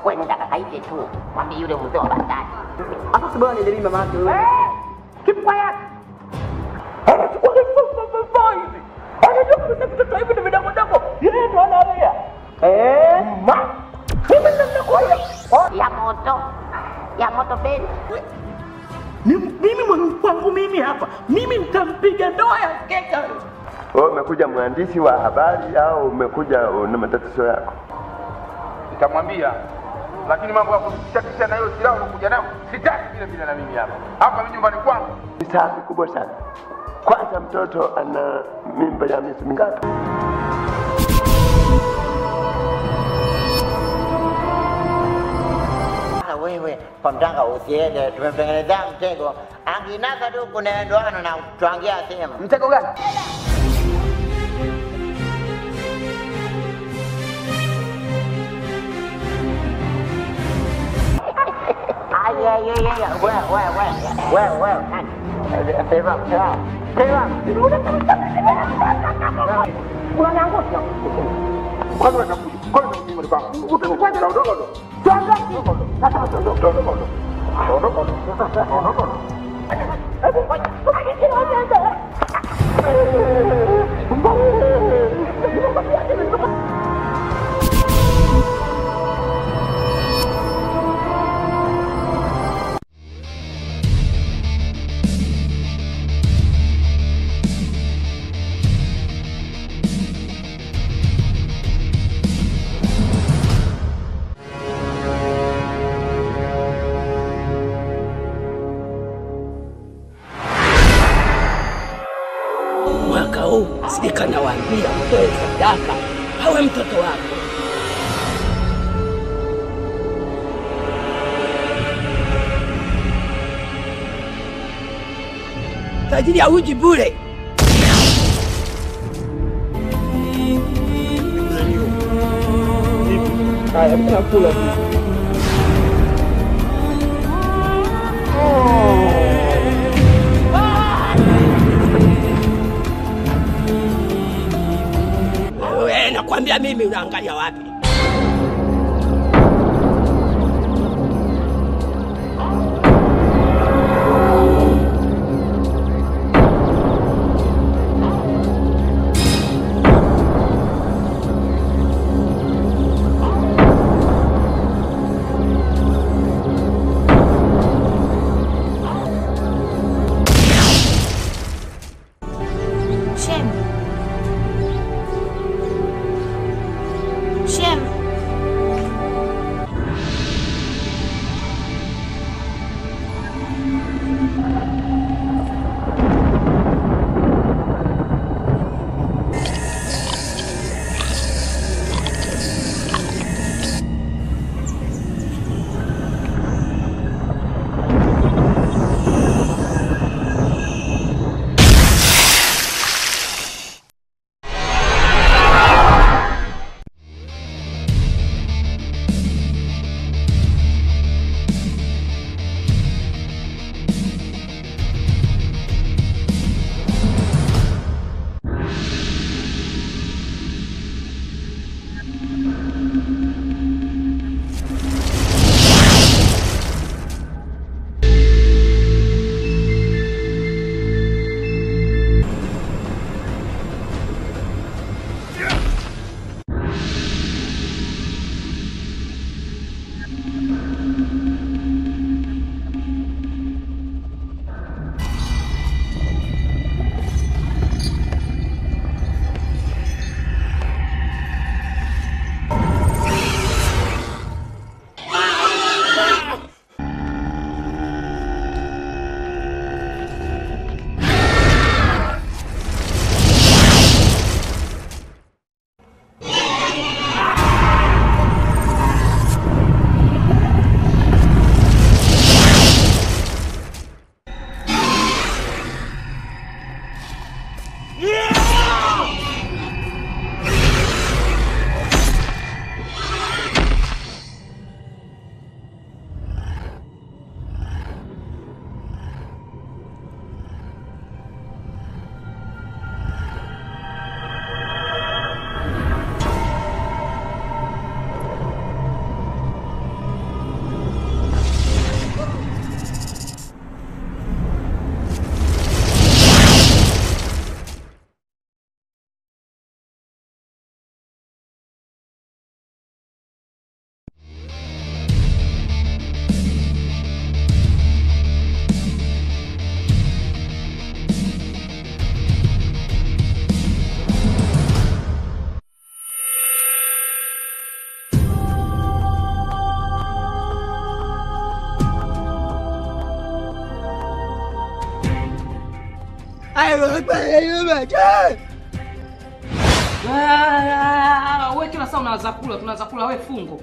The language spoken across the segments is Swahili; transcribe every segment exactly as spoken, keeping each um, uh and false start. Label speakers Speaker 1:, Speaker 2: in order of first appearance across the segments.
Speaker 1: wewe nenda kakaite tu. Mwambie yule mzee wa bandari.
Speaker 2: Hata sibani ndio mama yake.
Speaker 1: Eh! Keep quiet.
Speaker 2: Eh, ma.
Speaker 1: Ya moto. Ya moto beni.
Speaker 2: Ni mimi mwangu mimi hapa. Mimi nitampiga ndoa ya keka.
Speaker 3: Wewe umekuja mwandishi wa habari au umekuja na matatizo yako?
Speaker 4: Nitamwambia. Lakini mambo ya kuchakisha na hiyo silaha unakuja nayo sitaki vile vile na mimi hapa. Hapa mimi nyumbani kwangu.
Speaker 3: Ni safi kubwa sana. Kwanza mtoto ana mimba ya miezi mingapi?
Speaker 1: Wewe kwa mtanga usiende, tumemtengenezea mtego. Anginaka tu kuna ndoano na tuangia sema.
Speaker 2: Mtego gani?
Speaker 1: Ay ay ay ay, wewe wewe wewe wewe wewe nani? Pewa pewa. Pewa. Unaniangusha.
Speaker 4: Kwanza unakuja. Kwanza mimi ni kwangu. Utakwenda na ndogo ndogo. Sasa sasa ndogo ndogo. Ndogo ndogo. Ndogo ndogo. Hebu ngoja.
Speaker 5: Mwaka huu sika nawaambia mtoe sadaka awe mtoto wako. Tajiri ya uji bure.
Speaker 2: Haya, mtakula.
Speaker 5: Wewe nakwambia mimi unaangalia wapi?
Speaker 6: Shem.
Speaker 5: Wewe kila saa unaanza kula, tunaanza kula wewe fungo.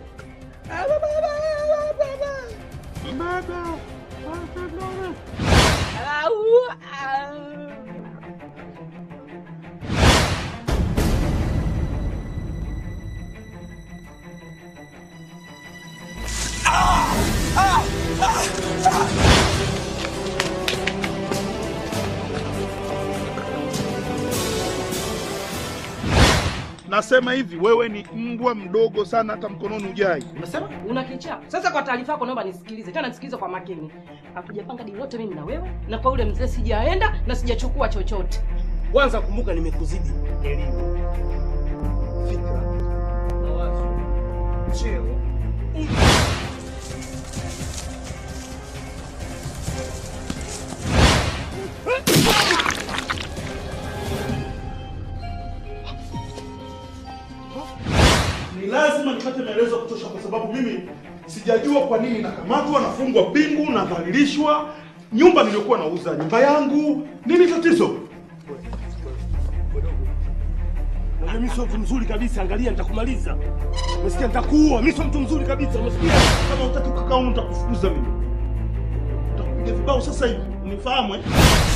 Speaker 4: Nasema hivi, wewe ni mbwa mdogo sana, hata mkononi ujai.
Speaker 5: Unasema una kichaa. Sasa kwa taarifa yako naomba nisikilize. Tena nisikilize kwa makini. Hatujapanga dili lote mimi na wewe, na kwa yule mzee sijaenda na sijachukua chochote.
Speaker 2: Kwanza kumbuka nimekuzidi elimu, fikra, mawazo, cheo.
Speaker 4: Ni lazima nipate maelezo ya kutosha, kwa sababu mimi sijajua kwa nini nakamatwa, nafungwa pingu, nadhalilishwa. Nyumba niliyokuwa nauza, nyumba yangu, nini tatizo?
Speaker 2: Na mimi sio mtu mzuri kabisa, angalia nitakumaliza. Umesikia, nitakuua. Mimi sio mtu mzuri kabisa, umesikia?
Speaker 4: Kama utaki kukaa huko nitakufukuza mimi. Nitakupiga vibao sasa hivi, unifahamu eh?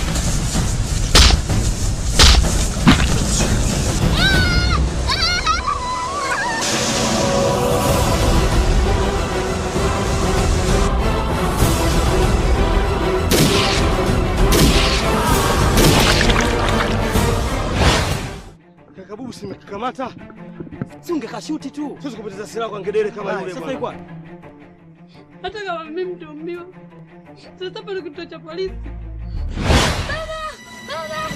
Speaker 2: Kabubu simekamata. Si ungekashuti tu. Siwezi kupoteza silaha kwa ngedere kama yule bwana. Sasa iko wapi?
Speaker 6: Hata kama mimi mtuhumiwa. Sasa pale kituo cha polisi. Baba! Baba!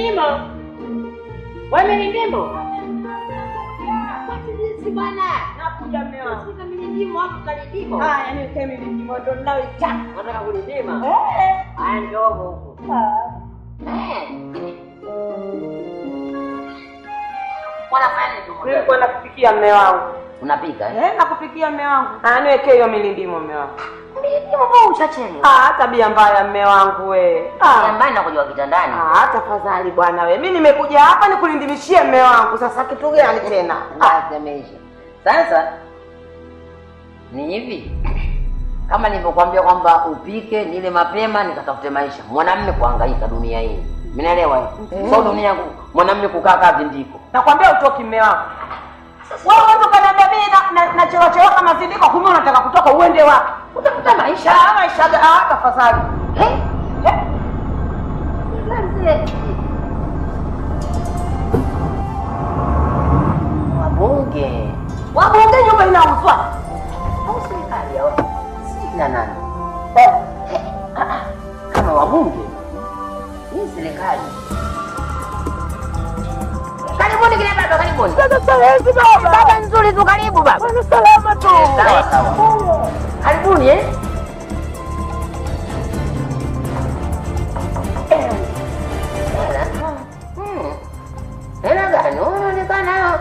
Speaker 7: milindimo. Wewe milindimo.
Speaker 8: Si bwana.
Speaker 7: Nakuja mume wangu.
Speaker 8: Sika milindimo hapo kalindimo.
Speaker 7: Ah, yani kama milindimo ndo nao cha.
Speaker 8: Nataka kulindima.
Speaker 7: Eh.
Speaker 8: Haya ndogo huko.
Speaker 7: Ah.
Speaker 8: Eh. Wanafanya nini?
Speaker 7: Nilikuwa nakupikia mume wangu.
Speaker 8: Unapika eh?
Speaker 7: Eh, nakupikia mume wangu. Ah, niwekee hiyo milindimo mume wangu.
Speaker 8: Milindimo mbona uchacheni?
Speaker 7: Ah, tabia mbaya mume wangu we.
Speaker 8: Ah, mbaya na kujua kitandani.
Speaker 7: Ah, tafadhali bwana we. Mimi nimekuja hapa nikulindimishie mume wangu. Sasa kitu gani tena?
Speaker 8: Ah, semeisha. Sasa ni hivi. Kama nilivyokuambia kwamba upike nile mapema nikatafute maisha. Mwanamume kuhangaika dunia hii. Mnaelewa hiyo? Sio dunia mwanamume kukaa kazi ndiko.
Speaker 7: Nakwambia utoki mume wangu. Wewe unataka kuniambia mimi na na chewa chewa kama zindiko kumbe unataka kutoka uende wapi?
Speaker 8: Utafuta maisha.
Speaker 7: Ah, maisha ah, tafadhali.
Speaker 8: Eh?
Speaker 7: Eh?
Speaker 8: Ndio. Wabunge.
Speaker 7: Wabunge nyumba inauzwa.
Speaker 8: Au serikali yao? Si na nani?
Speaker 7: Eh.
Speaker 8: Kama wabunge. Ni serikali. Karibuni kile baba, karibuni.
Speaker 7: Sasa sasa baba.
Speaker 8: Baba nzuri tu, karibu baba.
Speaker 7: Bwana salama tu.
Speaker 8: Sawa sawa. Karibuni eh. Hmm. Hela gani? Unaonekana.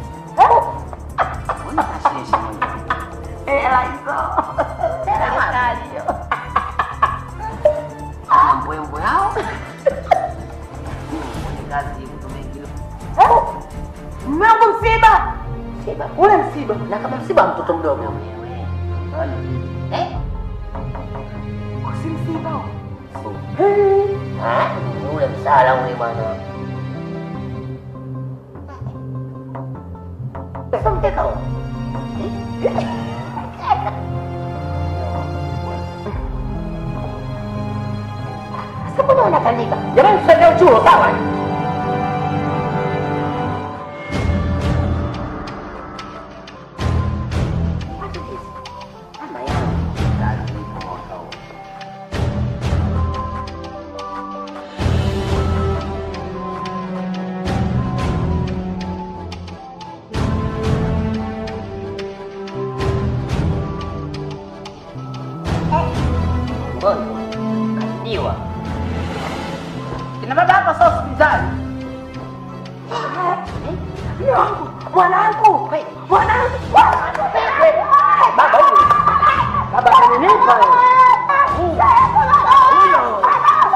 Speaker 8: Una kashishi mwenyewe.
Speaker 7: Hela hizo.
Speaker 8: Hela gani hiyo? Ah, mbwembwe hao. Kazi hizo mengi.
Speaker 7: Mwangu msiba.
Speaker 8: Msiba.
Speaker 7: Ule msiba.
Speaker 8: Na kama msiba mtoto mdogo mwenyewe. Eh?
Speaker 7: Si msiba.
Speaker 8: Ah, ule msala ule bwana. Sasa mteka. Sasa mbona unatandika? Jamani tusende uchuo sawa? Kadiwa. Kina baba hapa sasa hospitali.
Speaker 7: Mwanangu, mwanangu. Mwanangu.
Speaker 8: Baba huyu. Baba ananipa wewe. Huyo.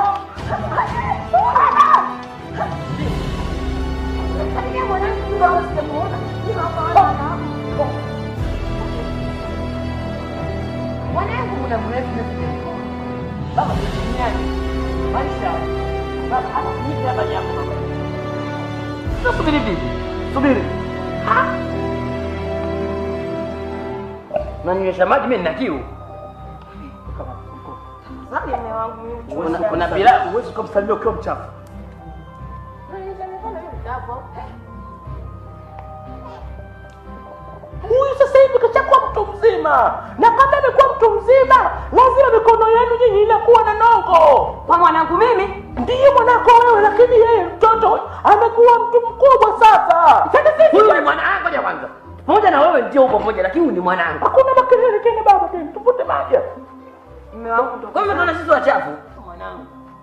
Speaker 8: Mwanangu muda mrefu nimesikia. Baba duniani. Maisha. Baba hapa ni hapa yako baba. Sasa subiri vipi? Subiri. Ha? Unaninyesha maji mimi nina kiu.
Speaker 7: Sasa mume wangu
Speaker 8: Kuna kuna bila
Speaker 2: Uwezi kumsalimia ukiwa mchafu.
Speaker 7: huyu sasa hivi kashakuwa mtu mzima, na kama amekuwa mtu mzima, lazima mikono yenu nyinyi inakuwa na nongo. Kwa mwanangu mimi ndiyo mwanako wewe, lakini yeye mtoto amekuwa mtu mkubwa sasa. Sasa sisi
Speaker 8: huyu ni mwanangu. Ngoja kwanza, pamoja na wewe ndio uko pamoja, lakini huyu ni mwanangu.
Speaker 7: hakuna makelele tena baba, tena tupute maji. Mume wangu ndo
Speaker 8: Kwa hivyo tunaona sisi wachafu.
Speaker 7: mwanangu.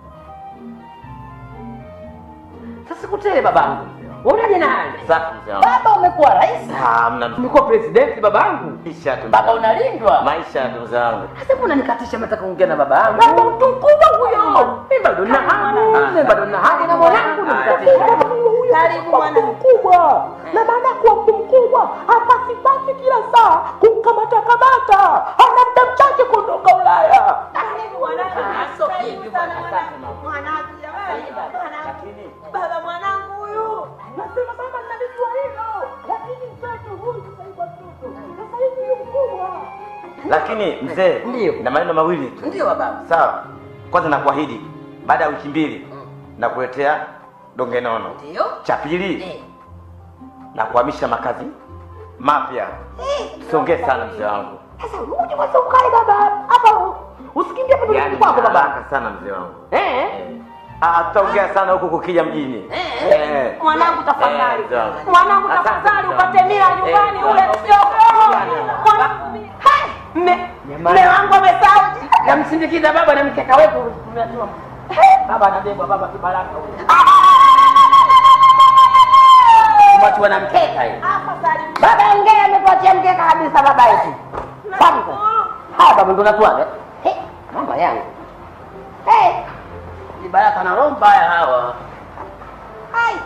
Speaker 8: Sasa kutele babangu. Unaje na hali?
Speaker 1: Safi mzee wangu.
Speaker 8: Baba umekuwa rais.
Speaker 1: Ah, mna
Speaker 8: Umekuwa president babangu.
Speaker 1: maisha tu.
Speaker 8: Baba unalindwa.
Speaker 1: Maisha tu mzee wangu.
Speaker 8: Sasa mbona nikatisha nataka kuongea na baba yangu?
Speaker 7: Baba mtu mkubwa huyo.
Speaker 8: Mimi bado na hamu. Mimi bado na hamu na mwanangu nikatisha.
Speaker 7: Karibu mwana mkubwa. Na maana kuwa mtu mkubwa hapasipasi kila saa kumkamata kamata. Ana muda mchache kuondoka Ulaya. Karibu mwanangu. Karibu sana mwanangu. Mwanangu jamani. Mwanangu. Baba mwanangu huyu. Nasema baba nalijua hilo. Lakini mtoto huyu sasa hivi mtoto. Sasa hivi ni mkubwa.
Speaker 1: Lakini mzee,
Speaker 8: Ndio.
Speaker 1: na maneno mawili tu.
Speaker 8: Ndio baba.
Speaker 1: Sawa. Kwanza nakuahidi baada ya wiki mbili nakuletea donge nono.
Speaker 8: Ndio.
Speaker 1: Cha pili
Speaker 8: Eh.
Speaker 1: na kuhamisha makazi mapya. Siongee sana mzee wangu.
Speaker 7: Sasa uje kwanza ukae baba. Hapa usikimbie hapo
Speaker 1: Yaani
Speaker 7: ndani kwako baba.
Speaker 1: haraka sana mzee wangu.
Speaker 7: Eh?
Speaker 1: Eh.
Speaker 7: Ah, tutaongea sana huku kukija mjini.
Speaker 5: Eh. Mwanangu tafadhali.
Speaker 7: Eh, sawa.
Speaker 5: Mwanangu
Speaker 7: Asante,
Speaker 5: tafadhali
Speaker 7: sawa.
Speaker 5: upate mila nyumbani
Speaker 7: Eh,
Speaker 5: ule
Speaker 7: sawa.
Speaker 5: sio. Mwanangu. Hai! Mme. Mme wangu amesahau.
Speaker 8: Namsindikiza baba na mkeka wetu tumeatua. Baba anabebwa baba kibaraka huyo. Tumachwa na mkeka hiyo. Baba ngeke ametuachia mkeka kabisa baba yetu. Sasa. Ha baba ndo natuaga. He, mama yangu. Hey. Kibaraka na roho mbaya hawa. Hai.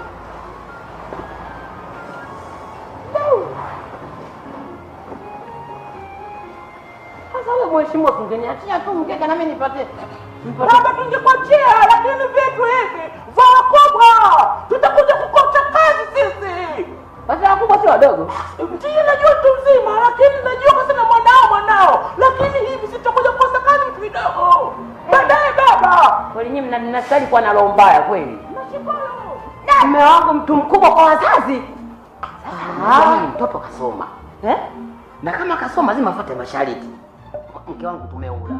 Speaker 8: Sasa wewe mheshimiwa tungeniachia tu mkeka na mimi nipate.
Speaker 7: Baba tungekuachia lakini vitu hivi vya wakubwa. Tutakuja kukosa kazi sisi.
Speaker 8: Sasa wakubwa si wadogo.
Speaker 7: Ndiyo najua mtu mzima lakini najua kwa sana mwanao mwanao. Lakini hivi sitakuja kukosa kazi mtu kidogo. Baadaye baba.
Speaker 8: Kweli nyinyi mnastahili kuwa na roho mbaya kweli. Mume wangu mtu mkubwa kwa wazazi. Sasa mimi mtoto kasoma. Eh? Na kama kasoma lazima afuate masharti. Mke wangu tumeula.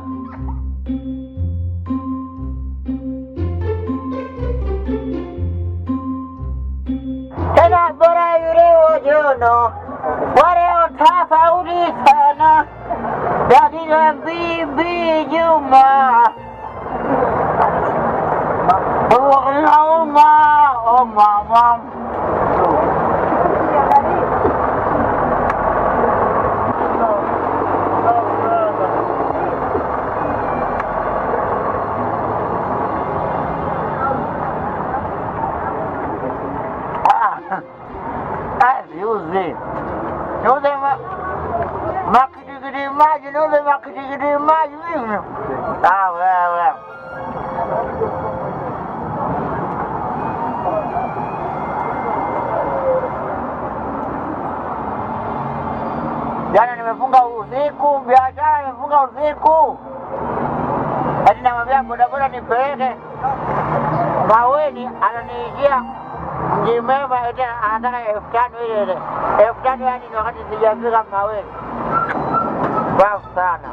Speaker 1: Tena bora yule wajono wale tofauti sana dadila bibi Juma Oma oma mama Yuzi, yuzi ma makitikiti maji, yuzi makitikiti maji mimi. Ah wewe. Jana nimefunga usiku, biashara nimefunga usiku. Hadi namwambia bodaboda nipeleke Maweni, ananiijia Jimema eti anataka elfu tano ile ile. Elfu tano yani ni wakati sijafika Maweni. Bafu sana.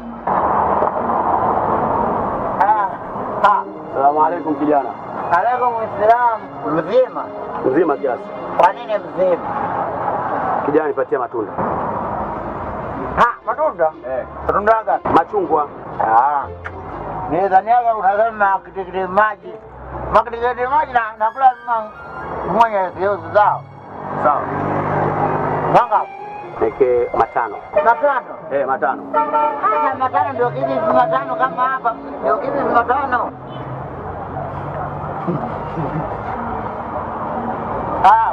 Speaker 1: Ah, ah.
Speaker 3: Salamu alaikum kijana.
Speaker 1: Alaikum salam. Mzima.
Speaker 3: Mzima kiasi.
Speaker 1: Kwa nini mzima?
Speaker 3: Kijana nipatie matunda.
Speaker 1: Ha, matunda?
Speaker 3: Eh.
Speaker 1: Matunda gani?
Speaker 3: Machungwa.
Speaker 1: Ah. Ni dhaniaga unasema makitikiti maji. Makitikiti maji na nakula mma mmoja sio zao.
Speaker 3: Sawa.
Speaker 1: Manga.
Speaker 3: Neke matano.
Speaker 1: Matano.
Speaker 3: Eh, matano.
Speaker 1: Hata matano ndio kizi matano kama hapa. Ndio kizi matano. Ah.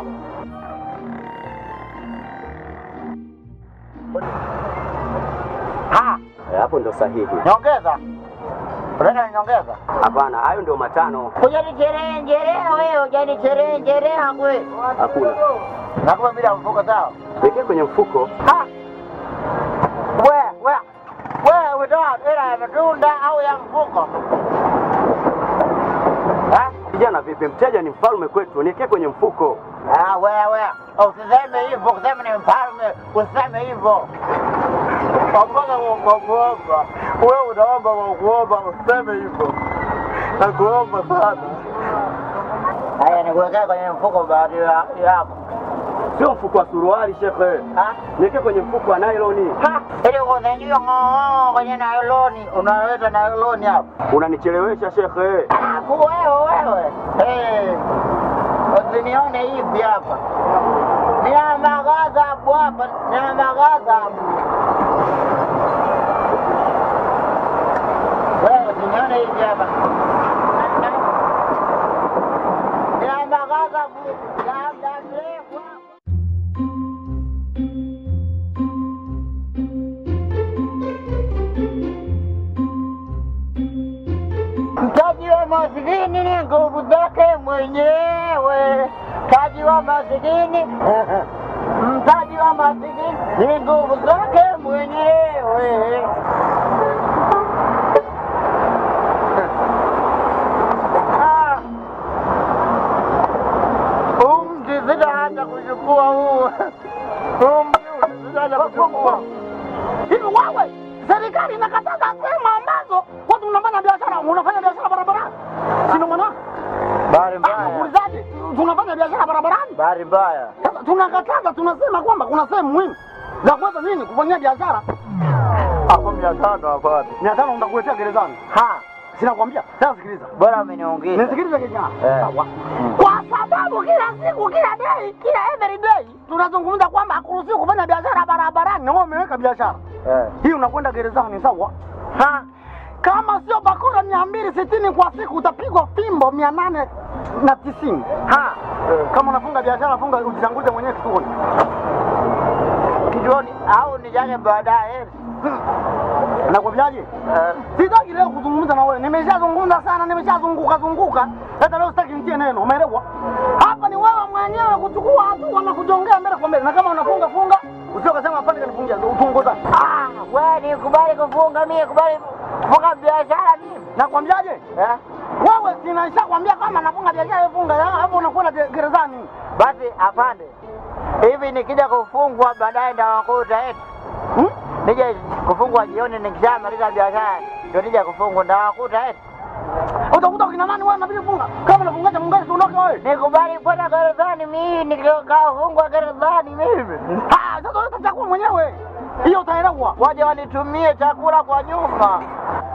Speaker 1: Ha,
Speaker 3: Hapo ndo sahihi.
Speaker 1: nyongeza. Unataka nyongeza?
Speaker 3: Hapana, hayo ndio matano.
Speaker 1: Hujanicherea njerea wewe, hujanicherea njerea wewe.
Speaker 3: Hakuna.
Speaker 1: Nakuwa bila mfuko sawa?
Speaker 3: Weke kwenye mfuko.
Speaker 1: Ha. Wewe, wewe. Wewe unataka hela ya matunda au ya mfuko? Ha?
Speaker 3: Kijana vipi? Mteja ni mfalme kwetu. Niweke kwenye mfuko.
Speaker 1: Ah, wewe. Usiseme hivyo, kusema ni mfalme, usiseme hivyo. Pamoja kwa kuomba. Wewe unaomba kwa kuomba, usiseme hivyo. Nakuomba sana. Haya, nikuwekea kwenye mfuko baada ya hapo.
Speaker 3: Sio mfuko wa suruali shekhe.
Speaker 1: Ha?
Speaker 3: Niweke kwenye mfuko wa nailoni.
Speaker 1: Ha? Ili unaingia ng'oo kwenye nailoni, unaweka nailoni hapo.
Speaker 3: Unanichelewesha shekhe.
Speaker 1: Ah, wewe wewe. Eh. Usinione hivi hapa. Nina maghadhabu hapa, nina maghadhabu. Wewe usinione hivi hapa. Nina maghadhabu ya muda mrefu hapa. Mtaji wa masikini ni nguvu zake mwenyewe. Mtaji wa masikini, mtaji wa masikini ni nguvu zake mwenyewe. Ah. Huu mti sitaanza kuchukua huu. Huu mti sitaanza kuchukua.
Speaker 7: Hivi wewe, serikali inakataza sehemu ambazo watu mnafanya biashara, unafanya biashara barabarani. Sino maana?
Speaker 1: Bahari mbaya.
Speaker 7: Muulizaje? Tunafanya biashara barabarani?
Speaker 1: Bahari mbaya.
Speaker 7: Sasa tunakataza, tunasema kwamba kuna sehemu muhimu za kuweza nini kufanyia biashara.
Speaker 1: Hapo mia tano hapa.
Speaker 7: mia tano ndakuletea gerezani.
Speaker 1: Ha.
Speaker 7: Sina kwambia. Sasa sikiliza.
Speaker 1: Bora ameniongeza.
Speaker 7: Nisikilize kijana.
Speaker 1: Eh.
Speaker 7: Sawa. Kwa sababu kila siku, kila day, kila every day tunazungumza kwamba hakuruhusiwi kufanya biashara barabarani na wewe umeweka biashara.
Speaker 1: Eh.
Speaker 7: Hii unakwenda gerezani, sawa?
Speaker 1: Ha.
Speaker 7: Kama sio bakora mia mbili sitini kwa siku utapigwa fimbo mia nane na tisini.
Speaker 1: Ha.
Speaker 7: Eh. Kama unafunga biashara funga ujitanguze mwenyewe kituoni.
Speaker 1: Kituoni au nijaje baadaye?
Speaker 7: Nakwambiaje?
Speaker 1: Eh.
Speaker 7: Sitaki leo kuzungumza na wewe. Nimeshazungumza sana, nimeshazunguka zunguka. Sasa leo sitaki nitie neno, umeelewa? Hapa ni wewe mwenyewe kuchukua hatua na kujongea mbele kwa mbele. Na kama unafunga funga, usio kasema hapana kanifungia utongoza.
Speaker 1: Ah, wewe nikubali kufunga mimi, kubali kufunga biashara mimi.
Speaker 7: Nakwambiaje?
Speaker 1: Eh?
Speaker 7: Wewe sinaisha kwambia kama nafunga biashara funga, hapo unakwenda gerezani.
Speaker 1: Basi afande. Hivi nikija kufungwa baadaye ndawakuta eti.
Speaker 7: Hmm?
Speaker 1: Nije kufungwa jioni nikishamaliza biashara ndio nije kufungwa ndawakuta eti.
Speaker 7: Utakuta kina nani wewe unabidi funga? Kama unafungaje mungaje tuondoke wewe?
Speaker 1: Nikubali kwenda gerezani mimi nikikaa fungwa gerezani mimi.
Speaker 7: Ah, sasa wewe utachukua mwenyewe. Hiyo utaelewa.
Speaker 1: Waje wanitumie chakula kwa nyumba.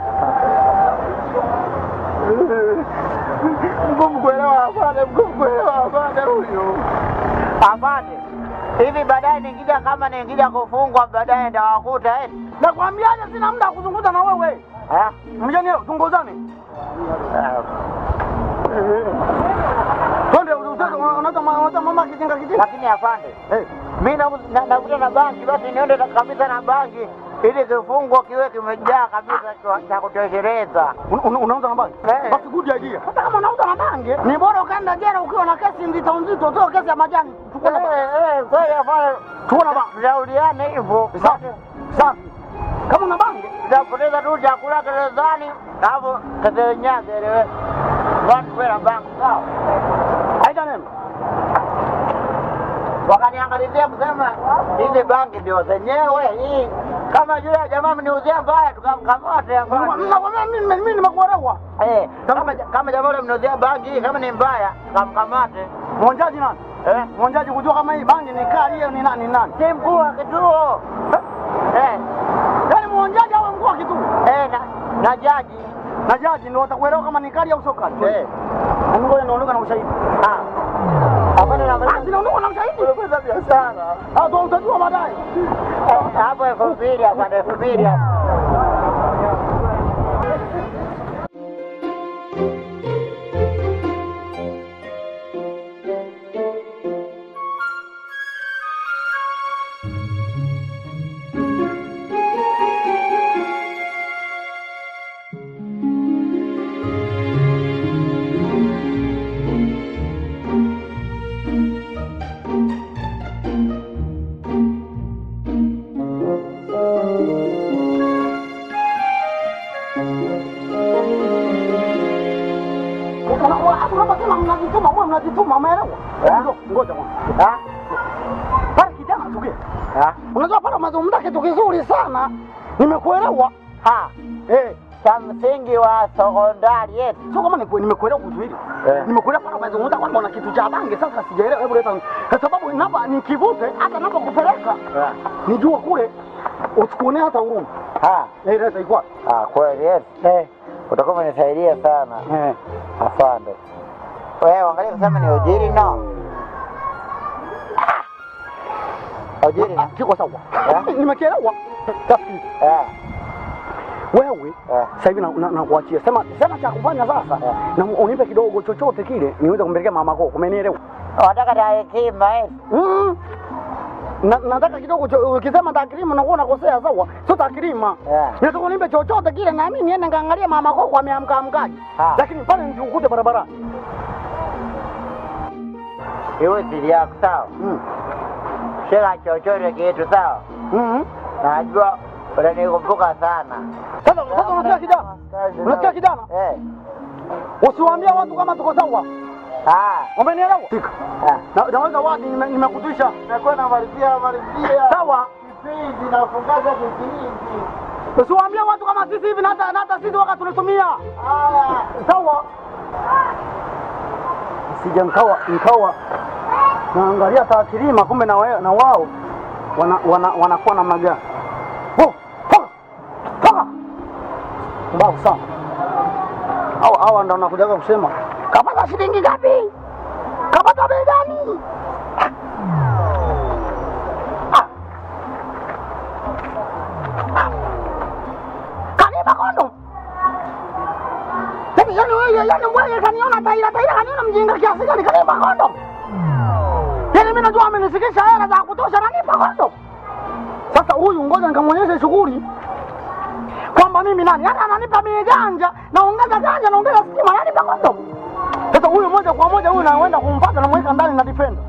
Speaker 1: Mgumu kuelewa afande, mgumu kuelewa afande huyu. Afande. Hivi baadaye nikija kama nikija kufungwa baadaye ndawakuta eti.
Speaker 7: Nakwambiaje sina muda wa kuzungumza na wewe.
Speaker 1: Eh?
Speaker 7: Mjani tungozane. Twende useme unataka unataka mama kijinga kijinga.
Speaker 1: Lakini afande. Eh, mimi na nakuta na banki basi niende kabisa na banki ili kifungwa kiwe kimejaa kabisa cha kutosheleza.
Speaker 7: Unauza na banki? Basi good idea. Hata kama unauza na banki, ni bora ukaenda jela ukiwa na kesi nzito nzito, sio kesi ya majani.
Speaker 1: Chukua na banki. Eh, kweli afande.
Speaker 7: Chukua na banki.
Speaker 1: Tunauliane hivyo.
Speaker 7: Safi. Safi. Kama una banki,
Speaker 1: tutapoteza tu chakula gerezani, hapo katenyaga ile. Watu kwenda banki sawa.
Speaker 7: Haida neno.
Speaker 1: Wakaniangalizia kusema hizi banki ndio zenyewe hii. Kama yule jamaa mniuzia mbaya tukamkamata ya banki.
Speaker 7: Mnakwambia mimi mimi nimekuelewa.
Speaker 1: Eh, kama kama jamaa yule mniuzia banki kama ni mbaya tukamkamate.
Speaker 7: Mwonjaji nani?
Speaker 1: Eh,
Speaker 7: mwonjaji kujua kama hii banki ni kali hiyo ni nani nani?
Speaker 1: Si mkuu wa kituo. Eh.
Speaker 7: Yaani mwonjaji au mkuu wa kituo?
Speaker 1: Eh, na na jaji.
Speaker 7: Na jaji ndio watakuelewa kama ni kali au sio kali.
Speaker 1: Eh.
Speaker 7: Ngoja naondoka na ushahidi.
Speaker 1: Ah. Hapana na
Speaker 7: basi naondoka na ushahidi.
Speaker 1: Unapenda biashara.
Speaker 7: Ah, ndio utajua baadaye.
Speaker 1: Hapo elfu mbili hapa elfu mbili hapa.
Speaker 7: Mnajituma, wewe mnajituma, umeelewa? Ngoja bwana. Ah. Pale kijana tukie. Ah. Unajua pale umezungumza kitu kizuri sana. Nimekuelewa.
Speaker 1: Ha.
Speaker 7: Eh,
Speaker 1: cha msingi wa sekondari yetu.
Speaker 7: Sio kama nimekuelewa kuhusu hili. Eh. Nimekuelewa pale umezungumza kwamba una kitu cha bangi, sasa sijaelewa. Hebu leta. Kwa sababu napa nikivute hata napokupeleka. Eh. Nijua kule usikuone hata huruma.
Speaker 1: Ha.
Speaker 7: Eh, leta iko.
Speaker 1: Ah, kweli yes. Eh. Utakuwa umenisaidia sana.
Speaker 7: Eh.
Speaker 1: Afande. Wewe angalia kusema ni ujiri no. Ujiri na
Speaker 7: kiko sawa. Nimekielewa. Tafsiri.
Speaker 1: Eh.
Speaker 7: Wewe sasa hivi na kuachia. Sema sema cha kufanya sasa. Na unipe kidogo chochote kile niweze kumpelekea mama yako. Umenielewa?
Speaker 1: Unataka hekima eh?
Speaker 7: Mm. Na nataka kidogo ukisema takrimu na kuona kosea sawa. Sio takrimu. Nataka unipe chochote kile na mimi niende ngaangalie mama yako ameamka amkaje. Lakini pale nitukute barabara.
Speaker 1: Iwe siri yako sawa? Mm. Shika chochote kitu sawa?
Speaker 7: Mhm.
Speaker 1: Najua unanikumbuka sana.
Speaker 7: Sasa sasa unasikia kijana? Unasikia kijana?
Speaker 1: Eh.
Speaker 7: Usiwaambie watu kama tuko sawa.
Speaker 1: Ah.
Speaker 7: Umenielewa? Fika. Na naweza wadi nimekutisha.
Speaker 1: Nakuwa na malizia malizia.
Speaker 7: Sawa.
Speaker 1: Kipindi nafungaza kipindi.
Speaker 7: Usiwaambie watu kama sisi hivi na hata hata sisi wakati tunatumia.
Speaker 1: Haya.
Speaker 7: Sawa.
Speaker 9: nisije nikawa nikawa naangalia taakilima, kumbe na wao na wao wana wana wanakuwa na magari. Oh, toka toka, mbao sana. Hao hao ndio wanakuja kusema kapata shilingi ngapi, kapata bei gani? Kanipa kondo. Yaani yaani wewe yaani wewe kaniona taira taira kaniona mjinga kiasi gani kanipa kondo? Yaani mimi najua amenisikisha hela za kutosha nanipa kondo. Sasa huyu ngoja nikamwonyeshe shughuli kwamba mimi nani? Yaani ananipa mie ganja, naongeza ganja, naongeza stima, ananipa kondo. Sasa huyu moja kwa moja huyu naenda kumfuata na mweka ndani na defender.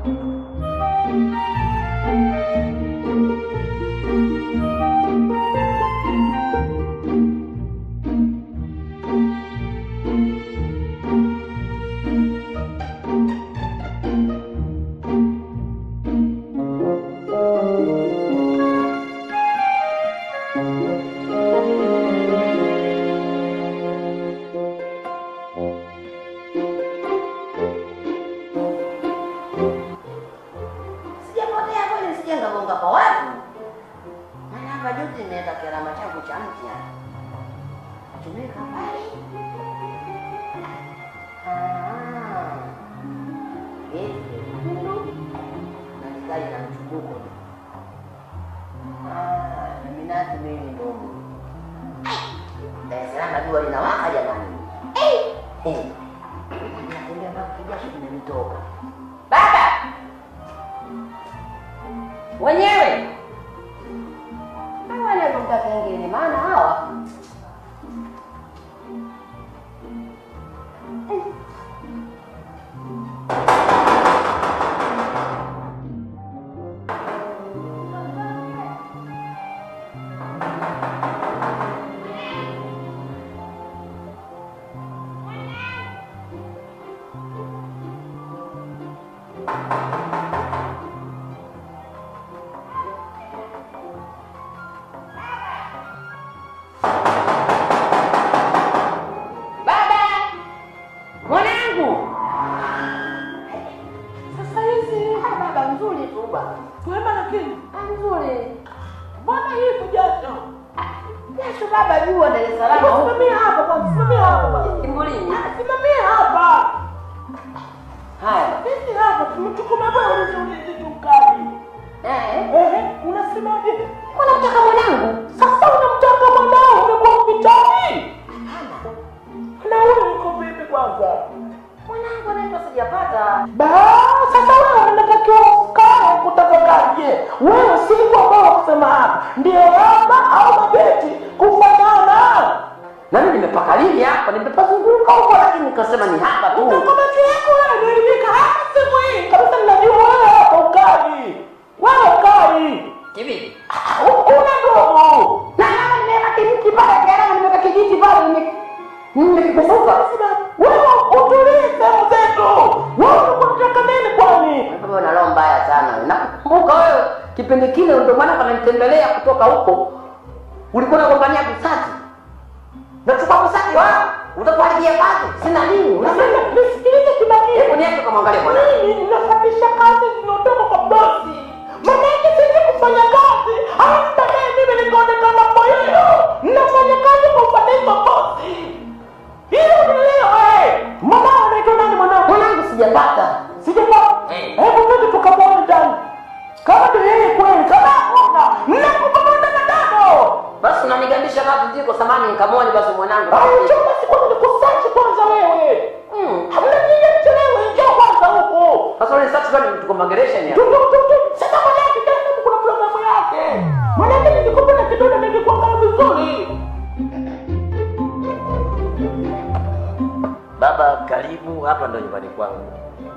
Speaker 10: Baba, karibu. Hapa ndo nyumbani kwangu.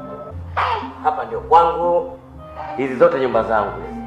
Speaker 10: Hapa ndio kwangu. Hizi zote nyumba zangu.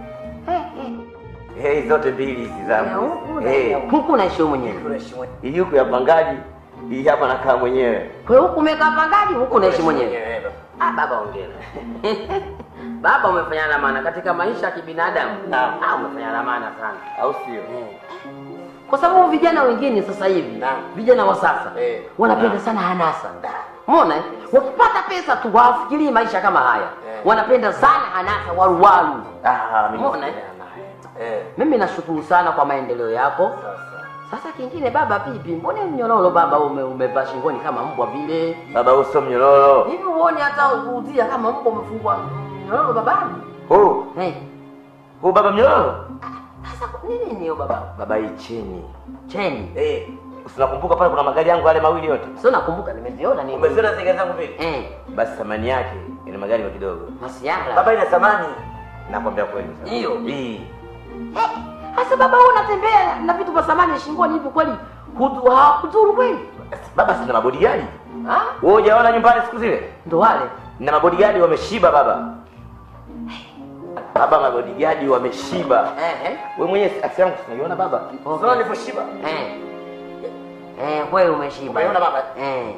Speaker 10: Eh, hizi zote mbili hizi zangu. Eh,
Speaker 8: huku unaishi mwenyewe.
Speaker 10: Hii huku ya pangaji, hii hapa nakaa mwenyewe.
Speaker 8: Kwa huku umekaa pangaji, huku unaishi mwenyewe. Ah, baba ongea. Baba umefanya la maana katika maisha ya kibinadamu. Ah, umefanya la maana sana.
Speaker 10: Au sio?
Speaker 8: Kwa sababu vijana wengine sasa hivi, vijana wa sasa
Speaker 10: Eh.
Speaker 8: wanapenda sana hanasa. Umeona? Wakipata pesa tu hawafikirii maisha kama haya. Wanapenda sana hanasa waruwaru.
Speaker 10: Ah, mimi.
Speaker 8: Umeona?
Speaker 10: Eh.
Speaker 8: Mimi nashukuru sana kwa maendeleo yako. Sasa kingine baba pipi, mbona mnyororo baba ume umevaa shingoni kama mbwa vile?
Speaker 10: Baba uso mnyororo.
Speaker 8: Hivi uone hata ukuuzia kama mbwa umefungwa mnyororo babani?
Speaker 10: Oh.
Speaker 8: Eh.
Speaker 10: Oh baba mnyororo.
Speaker 8: Sasa nini ni hiyo baba?
Speaker 10: Baba hii cheni.
Speaker 8: Cheni.
Speaker 10: Eh. Unakumbuka pale kuna magari yangu yale mawili yote?
Speaker 8: Sio nakumbuka nimeziona nini?
Speaker 10: Umeziona zile zangu mbili?
Speaker 8: Eh.
Speaker 10: Basi thamani yake ina magari kwa kidogo.
Speaker 8: Masiara.
Speaker 10: Baba ina thamani. Nakwambia kweli.
Speaker 8: Hiyo.
Speaker 10: Hii.
Speaker 8: Sasa baba wewe unatembea na vitu vya samani shingoni hivi kweli? Hudu hakuzuru kweli?
Speaker 10: Baba sina mabodigari.
Speaker 8: Ah?
Speaker 10: Wewe hujaona nyumbani siku zile?
Speaker 8: Ndo wale.
Speaker 10: Na mabodigari wameshiba baba. Baba mabodigari wameshiba.
Speaker 8: Eh eh.
Speaker 10: Wewe mwenyewe afya yangu unaiona baba? Unaona nilivyoshiba?
Speaker 8: Eh. Eh, wewe umeshiba.
Speaker 10: Unaona baba?
Speaker 8: Eh.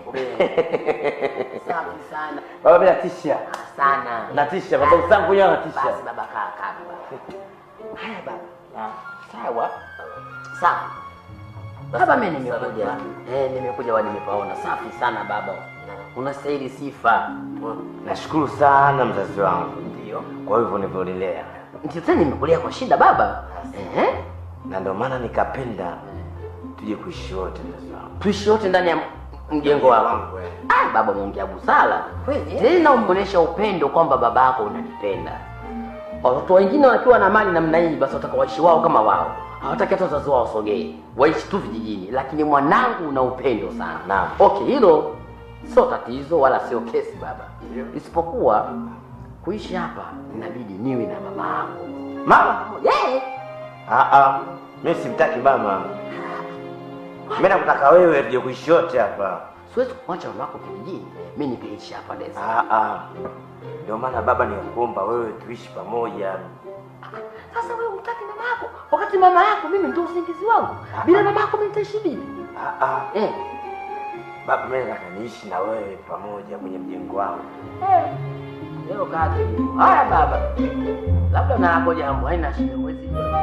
Speaker 8: Safi sana.
Speaker 10: Baba bila tisha.
Speaker 8: Sana.
Speaker 10: Natisha baba zangu yao natisha.
Speaker 8: Basi baba kaa kaa baba. Haya baba. Sawa. Safi. Baba mimi nimekuja. Eh, nimekuja wa nimepaona. Safi sana baba. Unastahili sifa.
Speaker 10: Nashukuru sana mzazi wangu.
Speaker 8: Ndio.
Speaker 10: Kwa hivyo nilivyolelea.
Speaker 8: Ndio tena nimekulea kwa shida baba. Eh?
Speaker 10: Na ndio maana nikapenda tuje kuishi wote mzazi wangu.
Speaker 8: Tuishi wote ndani ya mjengo wako. Ah, baba muongea busara. Kweli? Tena umeonyesha upendo kwamba babako unanipenda. Watoto wengine wakiwa na mali namna hii basi wataka waishi wao kama wao. Hawataki hata wazazi wao wasogee. Waishi tu vijijini, lakini mwanangu una upendo sana.
Speaker 10: Naam.
Speaker 8: Okay, hilo sio tatizo wala sio kesi baba. Isipokuwa kuishi hapa inabidi niwe na mama yangu.
Speaker 10: Mama?
Speaker 8: Eh.
Speaker 10: Ah ah. Mimi simtaki mama. Mimi nakutaka wewe tuje kuishi wote hapa.
Speaker 8: Siwezi kumwacha mama yako kijijini. Mimi nikaishi hapa Dar es
Speaker 10: Ah ah. Ndio maana baba nikuomba wewe tuishi pamoja.
Speaker 8: Sasa wewe unataka mama yako wakati mama yako mimi ndio usingizi wangu. Bila mama yako mimi nitaishi vipi?
Speaker 10: Ah ah.
Speaker 8: Eh.
Speaker 10: Baba mimi nataka niishi na wewe pamoja kwenye mjengo wangu.
Speaker 8: Eh. Leo kati. Haya baba. Labda na hapo jambo haina shida wewe.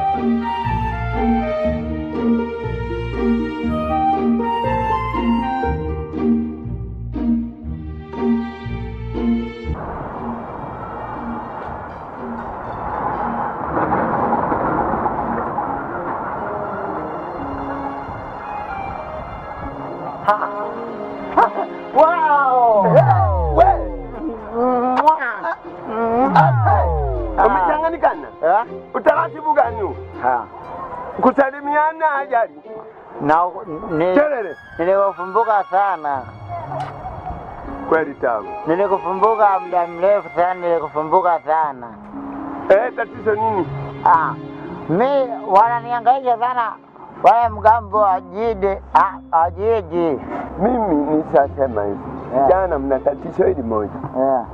Speaker 9: Wow!
Speaker 3: Umechanganyikana? Utaratibu gani huu? Kusalimiana ajali.
Speaker 1: Na ni
Speaker 3: Kelele.
Speaker 1: nilikufumbuka sana.
Speaker 3: Kweli tabu.
Speaker 1: Nilikufumbuka muda mrefu sana, nilikufumbuka sana.
Speaker 3: Eh, tatizo nini?
Speaker 1: Ah, mi wananihangaisha sana wale mgambo wa jide, ah, ajiji.
Speaker 3: Mimi nishasema hivi.
Speaker 1: Yeah.
Speaker 3: Jana mna tatizo hili moja.
Speaker 1: Yeah.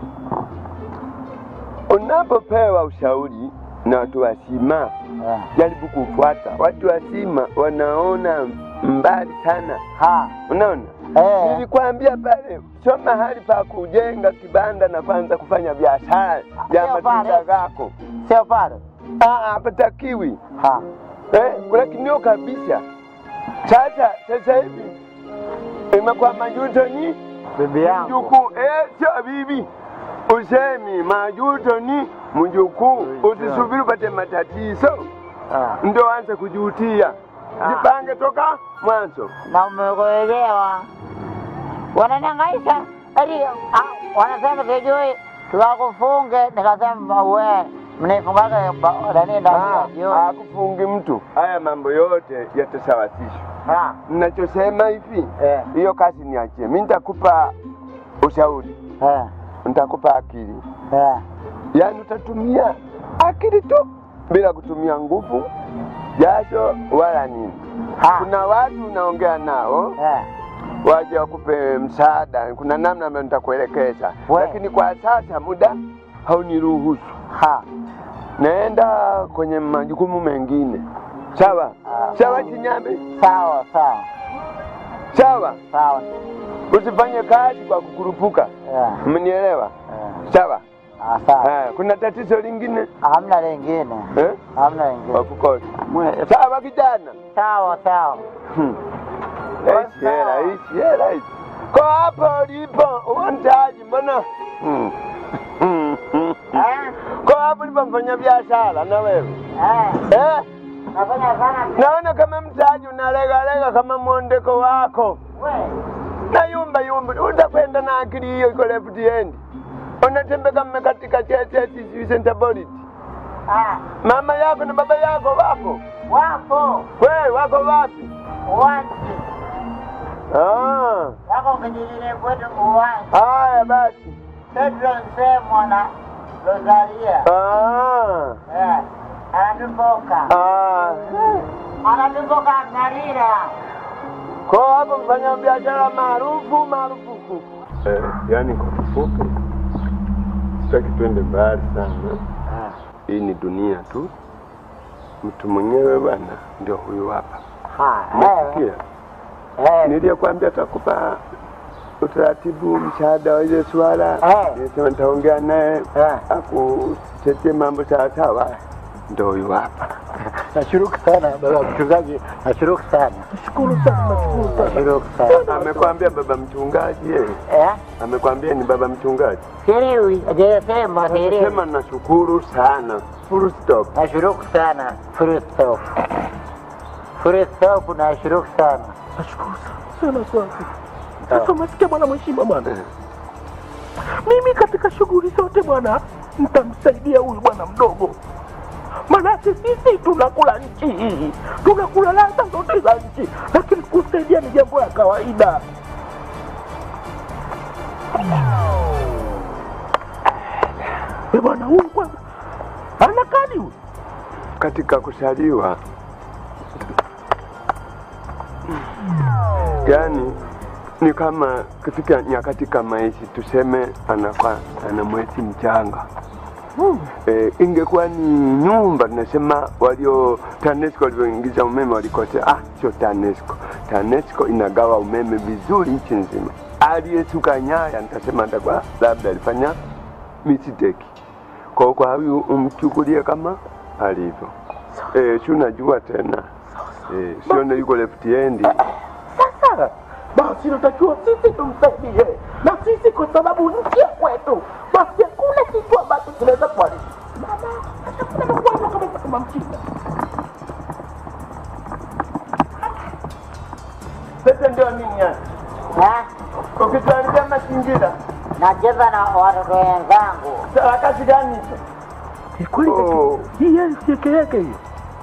Speaker 3: Unapopewa ushauri na watu wazima,
Speaker 1: Yeah.
Speaker 3: jaribu kufuata. Watu wazima wanaona mbali sana.
Speaker 1: Ha.
Speaker 3: Unaona?
Speaker 1: Eh.
Speaker 3: Nilikwambia pale, sio mahali pa kujenga kibanda na kwanza kufanya biashara ya
Speaker 1: Sio
Speaker 3: matunda
Speaker 1: pale.
Speaker 3: yako.
Speaker 1: Sio pale.
Speaker 3: Ah, hapatakiwi.
Speaker 1: Ha.
Speaker 3: Eh, kuna kinio kabisa. Sasa sasa hivi imekuwa majuto ni
Speaker 1: Bibi yangu.
Speaker 3: mjukuu. Eh, sio bibi. Usemi majuto ni mjukuu. Usisubiri upate matatizo
Speaker 1: Ah.
Speaker 3: ndio anza kujutia.
Speaker 1: Ah.
Speaker 3: Jipange toka mwanzo.
Speaker 1: Na umekuelewa. Wananihangaisha. Eti ah, wanasema sijui tukakufunge, nikasema wewe mnifungaga ndani ndani.
Speaker 3: Hakufungi mtu. Haya mambo yote yatasawazishwa.
Speaker 1: Ah.
Speaker 3: Ninachosema hivi,
Speaker 1: Eh.
Speaker 3: hiyo kazi niachie. Mimi nitakupa ushauri.
Speaker 1: Eh.
Speaker 3: Nitakupa akili.
Speaker 1: Eh.
Speaker 3: Yaani utatumia akili tu bila kutumia nguvu, jasho wala nini.
Speaker 1: Ha.
Speaker 3: Kuna watu unaongea nao
Speaker 1: Eh.
Speaker 3: waje wakupe msaada, kuna namna ambayo nitakuelekeza,
Speaker 1: We.
Speaker 3: lakini kwa sasa muda hauniruhusu.
Speaker 1: Ha.
Speaker 3: Naenda kwenye majukumu mengine. Sawa?
Speaker 1: Ah.
Speaker 3: Sawa Chinyambe?
Speaker 1: Sawa, sawa.
Speaker 3: Sawa?
Speaker 1: Sawa.
Speaker 3: Usifanye kazi kwa kukurupuka.
Speaker 1: Yeah.
Speaker 3: Umenielewa?
Speaker 1: Yeah.
Speaker 3: Sawa? Haya, kuna tatizo lingine?
Speaker 1: Hamna lingine.
Speaker 3: Eh?
Speaker 1: Hamna lingine.
Speaker 3: Of course. Sawa kijana.
Speaker 1: Sawa sawa.
Speaker 3: Ishi hela, ishi hela, ishi. Kwa hapo ulipo, uandaji mbona? Hmm. Kwa hapo ulipo mfanya biashara na wewe?
Speaker 1: Eh.
Speaker 3: Eh?
Speaker 1: Nafanya sana.
Speaker 3: Naona kama mtaji unalega lega kama mwondeko wako.
Speaker 1: Wewe.
Speaker 3: Na yumba yumba, utakwenda na akili hiyo iko left hand. Unatembea mmekatika chete sisi center body.
Speaker 1: Ah.
Speaker 3: Mama yako na baba yako wapo?
Speaker 1: Wapo.
Speaker 3: Wewe wako wapi?
Speaker 1: Wapi?
Speaker 3: Ah.
Speaker 1: Wako kijijini kwetu uwanja.
Speaker 3: Haya basi.
Speaker 1: Pedro Nsemo na Rosalia.
Speaker 3: Ah.
Speaker 1: Eh. Anatupoka.
Speaker 3: Ah.
Speaker 1: Anatupoka Narira.
Speaker 3: Kwa hapo mfanya biashara maarufu maarufu. Eh, yani kwa kifupi sitaki twende mbali sana. Hii ni dunia tu. Mtu mwenyewe bwana ndio huyu hapa. Umesikia? Eh. Nilikwambia atakupa utaratibu msaada wa ile swala. Nilisema nitaongea naye akusetie mambo sawa sawa. Ndio huyu hapa.
Speaker 1: Nashukuru sana baba mchungaji. Nashukuru sana.
Speaker 3: Nashukuru sana, nashukuru sana.
Speaker 1: Nashukuru sana.
Speaker 3: Amekwambia baba mchungaji yeye?
Speaker 1: Eh?
Speaker 3: Amekwambia ni baba mchungaji?
Speaker 1: Sielewi, hajasema sielewi.
Speaker 3: Sema nashukuru sana. Full stop.
Speaker 1: Nashukuru sana. Full stop. Full stop, nashukuru sana.
Speaker 7: Nashukuru sana sana. Sasa masikia bwana mheshimiwa bwana. Mimi katika shughuli zote bwana nitamsaidia huyu bwana mdogo. Manake sisi tunakula nchi hii, tunakula ladha zote za nchi, lakini kusaidia ni jambo la kawaida. E bwana huyu kwanza ana kadi huyu.
Speaker 3: Katika kusaliwa yani ni kama kufika nyakati kama hizi tuseme anakuwa ana mwezi mchanga. Hmm. E, ingekuwa ni nyumba tunasema walio TANESCO walioingiza umeme walikosea. Ah, sio TANESCO. TANESCO inagawa umeme vizuri nchi nzima. Aliyesuka nyaya nitasema atakuwa labda alifanya mistake. Kwa kwa huyu umchukulie kama alivyo. Eh, si unajua tena. Eh, sio na yuko left hand.
Speaker 7: Sasa basi tunatakiwa sisi tumsaidie, na sisi kwa sababu nchi ya kwetu, basi hakuna kitu ambacho tunaweza kuharibu. Baba, sasa kuna mkwazo kama kama mchinga.
Speaker 3: Sasa ndio nini yani?
Speaker 1: Ha?
Speaker 3: Ukituambia mazingira
Speaker 1: nacheza na watoto wenzangu.
Speaker 3: Sasa kazi gani?
Speaker 7: Ni kweli oh. Hii yeye yake yake hiyo.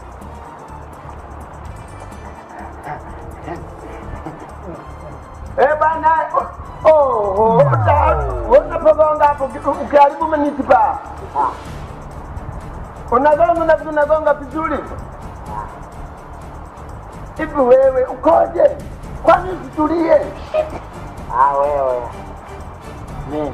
Speaker 3: Eh bana, oh, unapogonga hapo ukiharibu munisipa. Unagonga na tunagonga vizuri. Hivi wewe ukoje? Kwani usitulie?
Speaker 1: Ah wewe. Nini?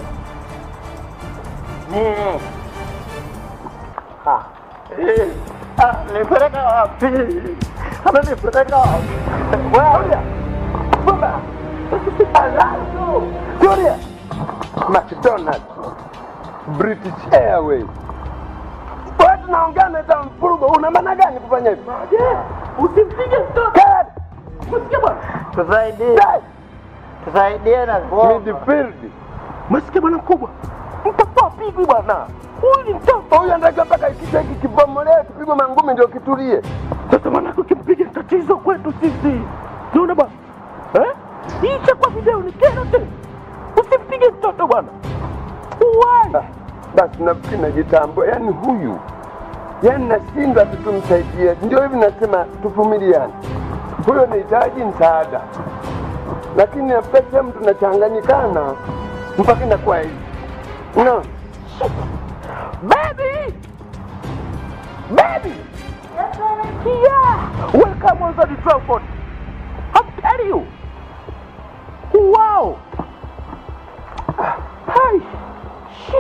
Speaker 1: Nini? Ha.
Speaker 3: Eh, ah, nipeleka wapi? Kama nipeleka wapi? Wewe. Baba. Alazo. Julia. McDonald's. British Airways. Wewe tunaongea na mfurugo, una maana gani kufanya hivi?
Speaker 7: Usimpige mtoto. Msikia bwana.
Speaker 1: Tusaidie. Tusaidie na kwa
Speaker 3: midfield.
Speaker 7: Msikia bwana mkubwa. Mtakuwa pigwi bwana. Huyu ni mtoto.
Speaker 3: Huyu anataka mpaka kichwa hiki kibomolee tupigwe mangumi ndio kitulie.
Speaker 7: Sasa maana ukimpiga tatizo kwetu sisi. Unaona bwana? Eh? Hii chakwa video ni kero tena. Usimpige mtoto bwana. Uwai.
Speaker 3: Basi nafikiri najitambua. Yaani huyu. Yaani nashindwa tutumsaidie. Ndio hivi nasema tuvumiliane. Huyo anahitaji msaada. Lakini pesa mtu tunachanganyikana mpaka inakuwa hivi. No.
Speaker 7: Baby! Baby! Yeah! Welcome on the transport. I'm telling you. Wow! Hi! Shit!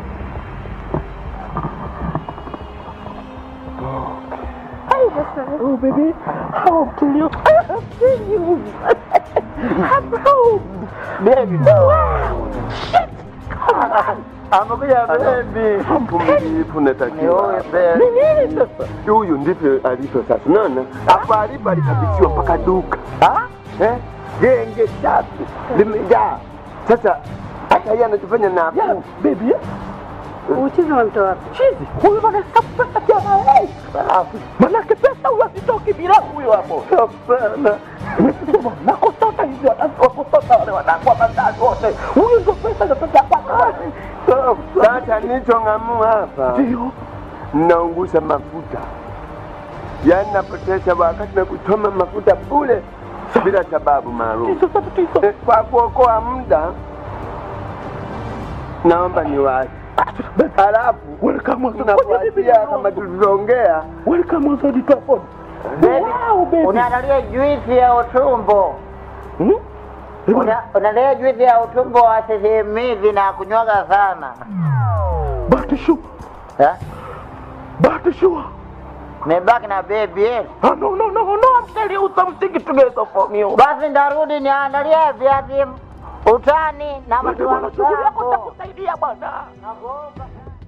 Speaker 7: Hey, mister. Oh, baby. How can you? How can you? I'm home.
Speaker 1: Baby, no.
Speaker 7: Wow! Shit! Come on.
Speaker 1: Amekuja bebi.
Speaker 3: Mpumilivu natakiwa.
Speaker 1: Ni nini sasa?
Speaker 3: Huyu ndivyo alivyo sasa. Naona hapa alipo alikabidhiwa mpaka duka.
Speaker 1: Ah?
Speaker 3: Eh? Genge safi. Limejaa. Sasa hata yeye anatufanya nafuu.
Speaker 1: Baby eh?
Speaker 6: Uchizi umemtoa wapi?
Speaker 1: Chizi. Huyu bwana pesa kia mayai. Alafu manake pesa huwa sitoki bila huyo hapo. Hapana. Na kutota hizo watakutota wale watakuwa bandari wote. Huyu ndio pesa ndio kwa kazi.
Speaker 3: Sasa nilichong'amua hapa.
Speaker 1: Ndio.
Speaker 3: Naunguza mafuta. Yaani napoteza wakati na kuchoma mafuta bure bila sababu maalum. Kwa kuokoa muda naomba niwache. Halafu tunafuatia kama tulivyoongea.
Speaker 1: Welcome on the platform.
Speaker 9: Wow, baby. Unaangalia juisi ya utumbo.
Speaker 1: Hmm?
Speaker 9: Una, unaangalia juisi ya utumbo wa sisimizi na kunywaga sana.
Speaker 1: But sure.
Speaker 9: Eh?
Speaker 1: But sure.
Speaker 9: Me back na baby eh?
Speaker 1: Ah, no, no, no, no, I'm telling you something together for me.
Speaker 9: Basi ndarudi niandalie viazi utani na matuwa
Speaker 1: yako takusaidia bwana.
Speaker 9: Nakuomba.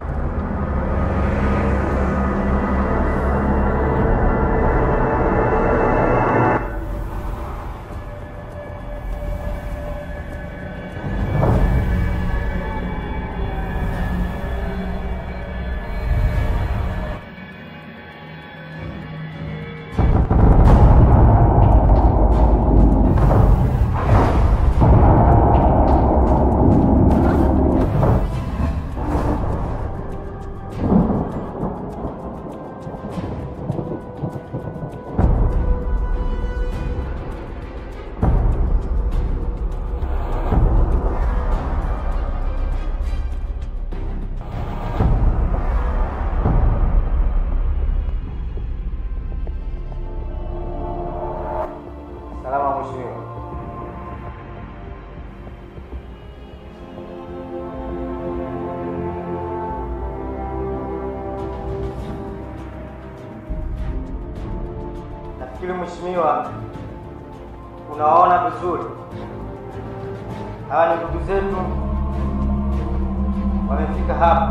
Speaker 11: Salama mheshimiwa. Nafikiri mheshimiwa, unawaona vizuri. Hawa ni ndugu zetu wamefika hapa,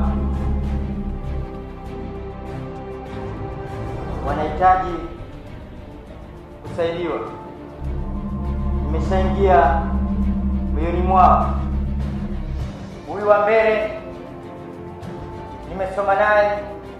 Speaker 11: wanahitaji kusaidiwa. Nimeshaingia moyoni mwao. Huyu wa mbele nimesoma naye,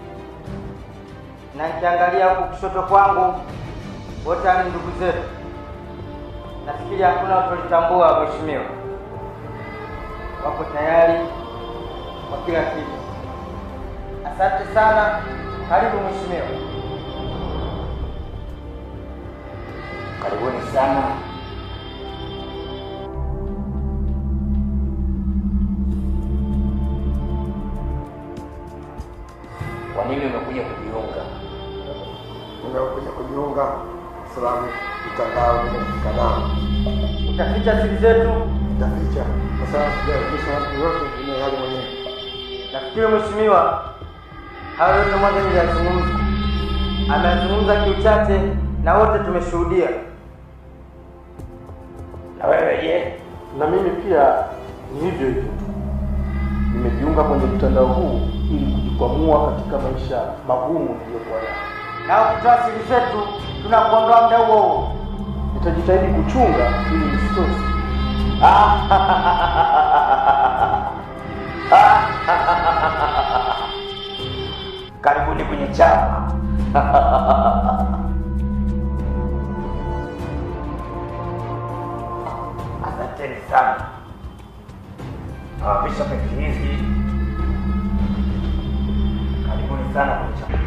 Speaker 11: na nikiangalia huku kushoto kwangu wote ni ndugu zetu. Nafikiri hakuna utalitambua mheshimiwa. Wako tayari kwa kila kitu. Asante sana. Karibu mheshimiwa.
Speaker 10: Karibuni sana. Kwa nini umekuja kujiunga?
Speaker 3: Nimekuja kujiunga salamu mtandao nimefika nao.
Speaker 11: Utaficha siri zetu?
Speaker 3: Utaficha. Kwa sababu sijafikisha watu wote kwenye hali mwenyewe.
Speaker 11: Nafikiri mheshimiwa, hayo yote mwanzo niliyazungumza. Amezungumza kiuchache na wote tumeshuhudia.
Speaker 10: Na wewe je?
Speaker 12: Na mimi pia ni hivyo hivyo. Nimejiunga kwenye mtandao huu ili kujikwamua katika maisha magumu niliyokuwa nayo.
Speaker 11: Na ukitoa siri zetu tunakuondoa muda huo huo.
Speaker 12: Nitajitahidi kuchunga ili nisitose.
Speaker 10: Karibuni kwenye chama. Asanteni sana. Nawapisha peke hizi. Karibuni sana kwenye chama.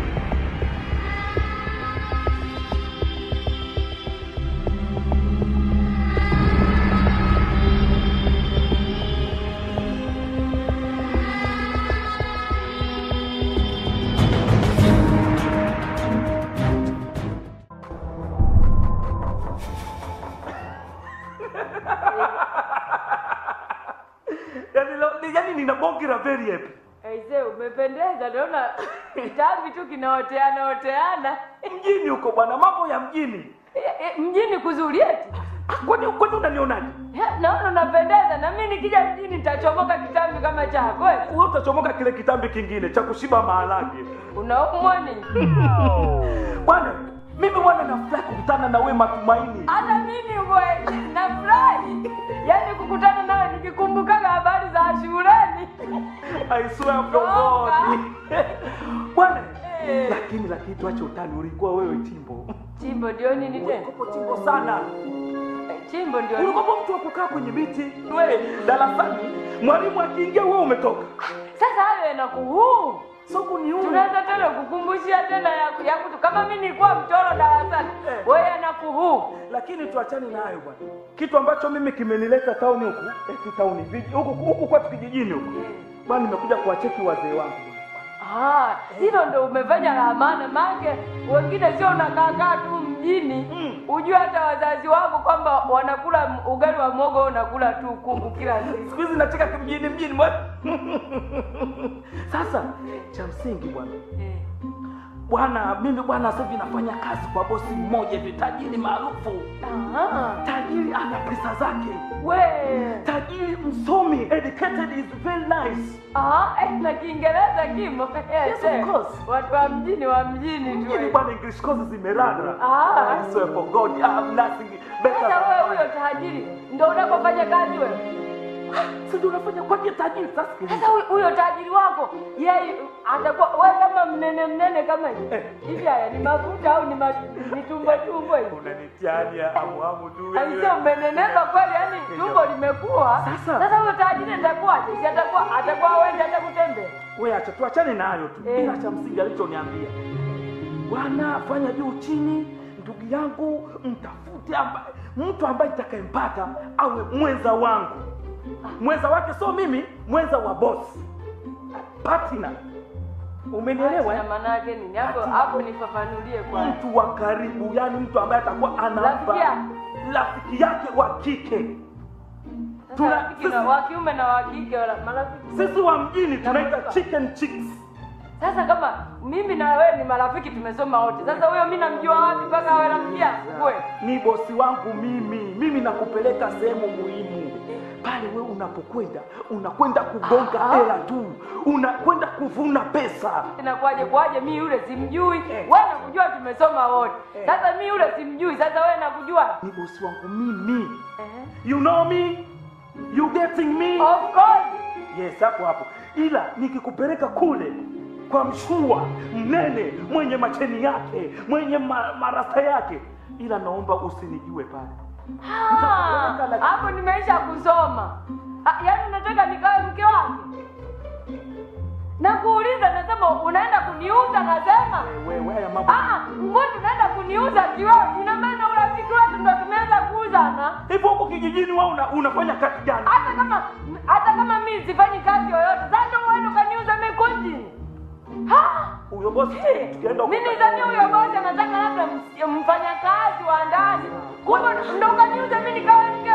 Speaker 2: Yaani nina bonge la very happy.
Speaker 6: Aise, umependeza. Naona kitambi tu kinaoteana oteana.
Speaker 2: Mjini huko bwana, mambo ya mjini.
Speaker 6: E, e, mjini kuzuri eti.
Speaker 2: Kwani kwani unanionaje?
Speaker 13: naona unapendeza na mimi nikija mjini nitachomoka kitambi kama chako.
Speaker 12: Wewe utachomoka kile kitambi kingine cha kushiba maharage.
Speaker 13: Unaumwa nini?
Speaker 12: Bwana, mimi bwana nafurahi kukutana na wewe Matumaini.
Speaker 13: Hata mimi wewe nafurahi. Yaani kukutana nawe nikikumbuka habari za shuleni.
Speaker 12: I swear to God. Bwana, lakini lakini tuache utani, ulikuwa wewe Chimbo.
Speaker 13: Chimbo ndio nini tena?
Speaker 12: Ulikuwa Chimbo sana.
Speaker 13: Chimbo ndio.
Speaker 12: Ulikuwa mtu wa kukaa kwenye miti. Wewe darasani, mwalimu akiingia wewe umetoka.
Speaker 13: Sasa hayo yanakuhuu.
Speaker 12: Soko ni huu.
Speaker 13: Tunaweza tena kukumbushia tena ya ya kutu kama mimi nilikuwa mtoro darasani. Eh. Wewe anakuhuu.
Speaker 12: Lakini tuachane nayo bwana. Kitu ambacho mimi kimenileta town huku, eti town viji huku huku kwa kijijini huku. Bwana nimekuja kuwacheki wazee wangu.
Speaker 13: Ah, hilo ndo umefanya la maana make wengine sio unakaa kaa tu mjini. Mm. Ujue hata wazazi wako kwamba wanakula ugali wa mogo unakula tu kungu kila siku.
Speaker 12: Siku hizi nacheka kimjini mjini bwana. Sasa cha msingi bwana. Eh. Bwana mimi bwana sasa hivi nafanya kazi kwa bosi mmoja hivi tajiri maarufu.
Speaker 13: Ah,
Speaker 12: tajiri ana pesa zake.
Speaker 13: We,
Speaker 12: tajiri msomi, educated is very nice.
Speaker 13: Ah, eh, na Kiingereza kimo.
Speaker 12: Yes, of course.
Speaker 13: Watu wa mjini wa mjini tu.
Speaker 12: Mjini bwana English course zimerara.
Speaker 13: Ah,
Speaker 12: I swear for God, I have nothing better.
Speaker 13: Sasa wewe huyo tajiri ndio unakofanya kazi wewe?
Speaker 12: Sasa unafanya kwa nini tajiri sasa?
Speaker 13: Sasa huyo tajiri wako yeye atakuwa wewe kama mnene mnene kama hivi. Eh. Hivi haya ni mafuta au ni ni tumbo tumbo hivi?
Speaker 12: Unanitiania hamu hamu tu
Speaker 13: wewe. Haisio mmeneneka kweli yani tumbo limekuwa.
Speaker 12: Sasa
Speaker 13: sasa huyo tajiri atakuwaje? Si atakuwa atakuwa wewe hata kutembea.
Speaker 12: Wewe acha tuachane nayo tu. Eh. Ila cha msingi alichoniambia. Bwana fanya juu chini ndugu yangu mtafute ambaye mtu ambaye nitakayempata awe mwenza wangu. Mwenza wake sio mimi, mwenza wa boss. Partner. Umenielewa?
Speaker 13: Na maana yake nini? Hapo hapo nifafanulie kwa.
Speaker 12: Mtu wa karibu, yani mtu ambaye atakuwa anampa rafiki yake wa kike.
Speaker 13: Tuna sisi wa kiume na wa kike wala marafiki.
Speaker 12: Sisi wa mjini tunaita chicken chicks.
Speaker 13: Sasa kama mimi na wewe ni marafiki tumesoma wote. Sasa huyo mimi namjua wapi mpaka awe rafiki yangu? Wewe
Speaker 12: ni bosi wangu mimi. Mimi nakupeleka sehemu muhimu. Pale wewe unapokwenda, unakwenda kugonga hela tu. Unakwenda kuvuna pesa.
Speaker 13: Inakuaje kwaje mimi yule simjui? Eh. Wewe unakujua tumesoma wote. Eh. Sasa mimi yule simjui. Sasa wewe nakujua?
Speaker 12: Ni bosi wangu mimi. Eh. You know me? You getting me?
Speaker 13: Of course.
Speaker 12: Yes, hapo hapo. Ila nikikupeleka kule kwa mshua mnene mwenye macheni yake, mwenye ma, marasta yake, ila naomba usinijue pale.
Speaker 13: Hapo nimeisha kusoma. Yaani nataka nikawe mke wake. Na kuuliza nasema unaenda kuniuza nasema.
Speaker 12: Wewe wewe haya mambo.
Speaker 13: Ah, mbona unaenda kuniuza kiwewe? Ina maana urafiki wetu ndio tumeanza kuuzana.
Speaker 12: Hivyo huko kijijini wewe una, unafanya kazi gani?
Speaker 13: Hata kama hata kama mimi sifanyi kazi yoyote, sasa wewe ukaniuza mimi konjini. Ha!
Speaker 12: Huyo bosi tukienda huko.
Speaker 13: Mimi ndani huyo bosi anataka labda mfanya kazi wa ndani. Kumbe ndio kaniuza mimi nikawa mke.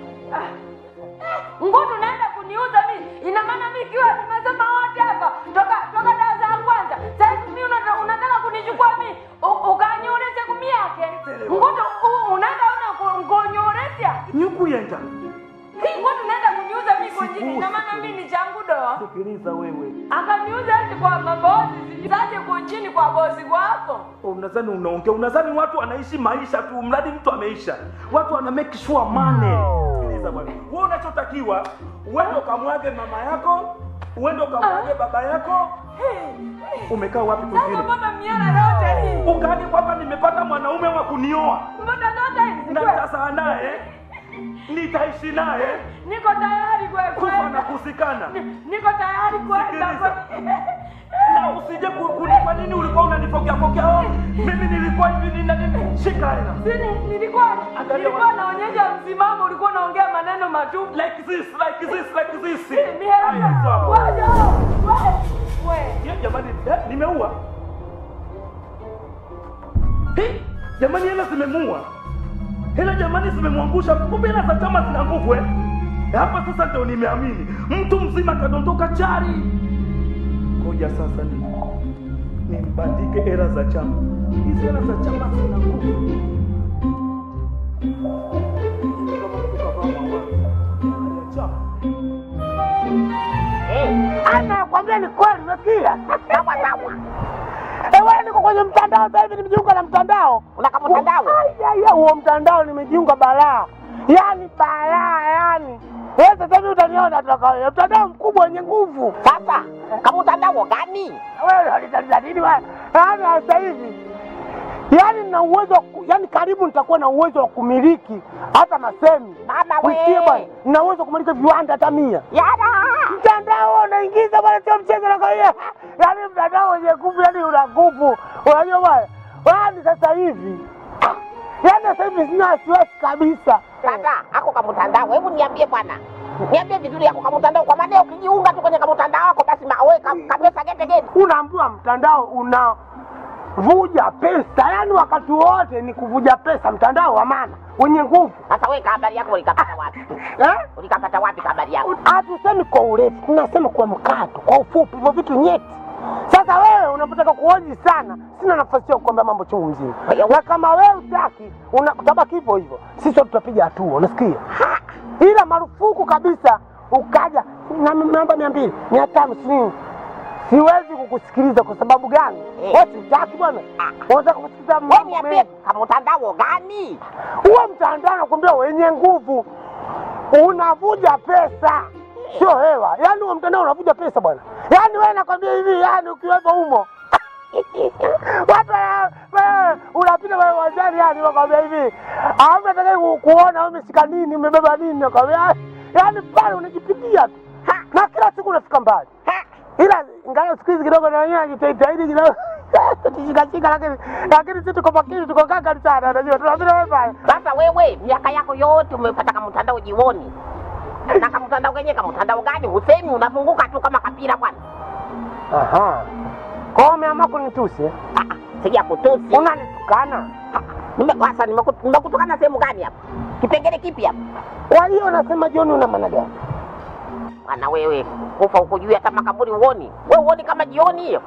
Speaker 13: Ngoto naenda kuniuza mimi. Ina maana mimi kiwa tumesema wote hapa. Toka toka darasa la kwanza. Sasa mimi unataka unataka kunichukua mimi ukanyuresha kumi yake. Ngoto unaenda una kunyoresha.
Speaker 12: Nyuku yenda.
Speaker 13: Hii ngoto naenda kuniuza mimi kwa jini. Ina maana mimi ni changu doa.
Speaker 12: Sikiliza wewe.
Speaker 13: Akaniuza hadi kwa mabosi. Sijaje kwa chini kwa bosi wako.
Speaker 12: Unadhani unaongea, unadhani watu wanaishi maisha tu, mradi mtu ameisha. Watu wana make sure money. Sikiliza bwana. Wewe unachotakiwa, uende ukamwage mama yako, uende ukamwage baba yako. Umekaa wapi kwingine?
Speaker 13: Sasa mbona miara yote hii?
Speaker 12: Ukaje kwamba nimepata mwanaume wa kunioa.
Speaker 13: Mbona yote hii?
Speaker 12: Na sasa naye nitaishi naye.
Speaker 13: Niko tayari kwa
Speaker 12: kufa na kusikana.
Speaker 13: Niko tayari kwenda.
Speaker 12: Na usije kunipa nini ulikuwa unanipokea pokea. Mimi nilikuwa hivi nini na nini? Shika hela.
Speaker 13: Sini nilikuwa nilikuwa naonyesha msimamo, ulikuwa unaongea maneno matupu.
Speaker 12: Like this, like this, like this.
Speaker 13: Mimi hela. Waje. Wewe.
Speaker 12: Ya jamani, nimeua. Hey, jamani hela zimemuua. Hela jamani zimemwangusha. Kumbe hela za chama zina nguvu eh. Hapa sasa ndio nimeamini. Mtu mzima kadondoka chari. Ngoja sasa ni nimbandike hela za chama. Hizi hela za chama zina nguvu. Kama kutoka kwa mama.
Speaker 9: nakwambia ni kweli, unasikia? Sawa sawa. Eh, wewe niko kwenye mtandao sasa hivi, nimejiunga na mtandao.
Speaker 8: Unaka mtandao?
Speaker 9: Ai, huo mtandao nimejiunga balaa. Yaani balaa yani. Wewe sasa hivi utaniona tutakao. Mtandao mkubwa wenye nguvu.
Speaker 8: Sasa, kama mtandao gani?
Speaker 9: Wewe halitaliza nini wewe? Yaani sasa hivi. Yaani nina uwezo, yaani karibu nitakuwa na uwezo wa kumiliki hata masemi.
Speaker 8: Mama wewe.
Speaker 9: Bwana, nina uwezo wa kumiliki viwanda hata mia.
Speaker 8: Yada.
Speaker 9: Mtandao unaingiza bwana, sio mchezo na kwa hiyo. Yaani mtandao wenye nguvu, yaani una nguvu. Unajua bwana? Yaani sasa hivi. Yaani sasa hivi sina wasiwasi kabisa.
Speaker 8: Sasa, ako kama mtandao, hebu niambie bwana. Niambie vizuri yako kama mtandao, kwa maana ukijiunga tu kwenye kama mtandao wako basi wewe kabisa gete gete.
Speaker 9: Unaambiwa mtandao una vuja pesa, yani wakati wote ni kuvuja pesa, mtandao wa maana wenye nguvu.
Speaker 8: Sasa wewe habari yako ulikapata wapi?
Speaker 9: Eh?
Speaker 8: Ulikapata wapi habari yako?
Speaker 9: Hatusemi kwa urefu, tunasema kwa mkato, kwa ufupi, hivyo vitu nyeti. Sasa wewe unapotaka kuhoji sana, sina nafasi ya kukwambia mambo chungu mzima. Na kama wewe utaki, utabaki hivyo hivyo. Sisi tutapiga hatua, unasikia? Ila marufuku kabisa ukaja na namba mia mbili, mia tano, sitini. Siwezi kukusikiliza kwa sababu gani? Wewe utaki bwana. Unataka kusikiliza
Speaker 8: mambo mengi. Kama mtandao gani?
Speaker 9: Huo mtandao nakwambia wenye nguvu. Unavuja pesa. Sio hewa. Yaani huo mtandao unavuja pesa bwana. Yaani wewe nakwambia hivi, yaani ukiwepo humo. Watu wewe unapita wewe wajani, yani nakwambia hivi. Hamna atakaye kuona wewe umeshika nini, umebeba nini nakwambia. Yaani pale unajipigia tu. Na kila siku unafika mbali. Ila ngalo siku hizi kidogo na wenyewe ajitahidi kidogo. Tishika shika lakini lakini sisi tuko makini, tuko kaka sana, unajua tunapita wewe pale.
Speaker 8: Sasa wewe miaka yako yote umepata kama mtandao jioni. Na kama mtandao wenyewe kama mtandao gani? Usemi unafunguka tu kama kapira bwana.
Speaker 9: Aha. Kwa umeamua kunitusi?
Speaker 8: Ah, sija kutusi.
Speaker 9: Unanitukana?
Speaker 8: Nimekwasa nimekutukana sehemu gani hapa? Kipengele kipi hapa?
Speaker 9: Kwa hiyo unasema jioni una maana gani?
Speaker 8: Bwana wewe, kufa uko juu hata makaburi uoni. Wewe uoni kama jioni hiyo?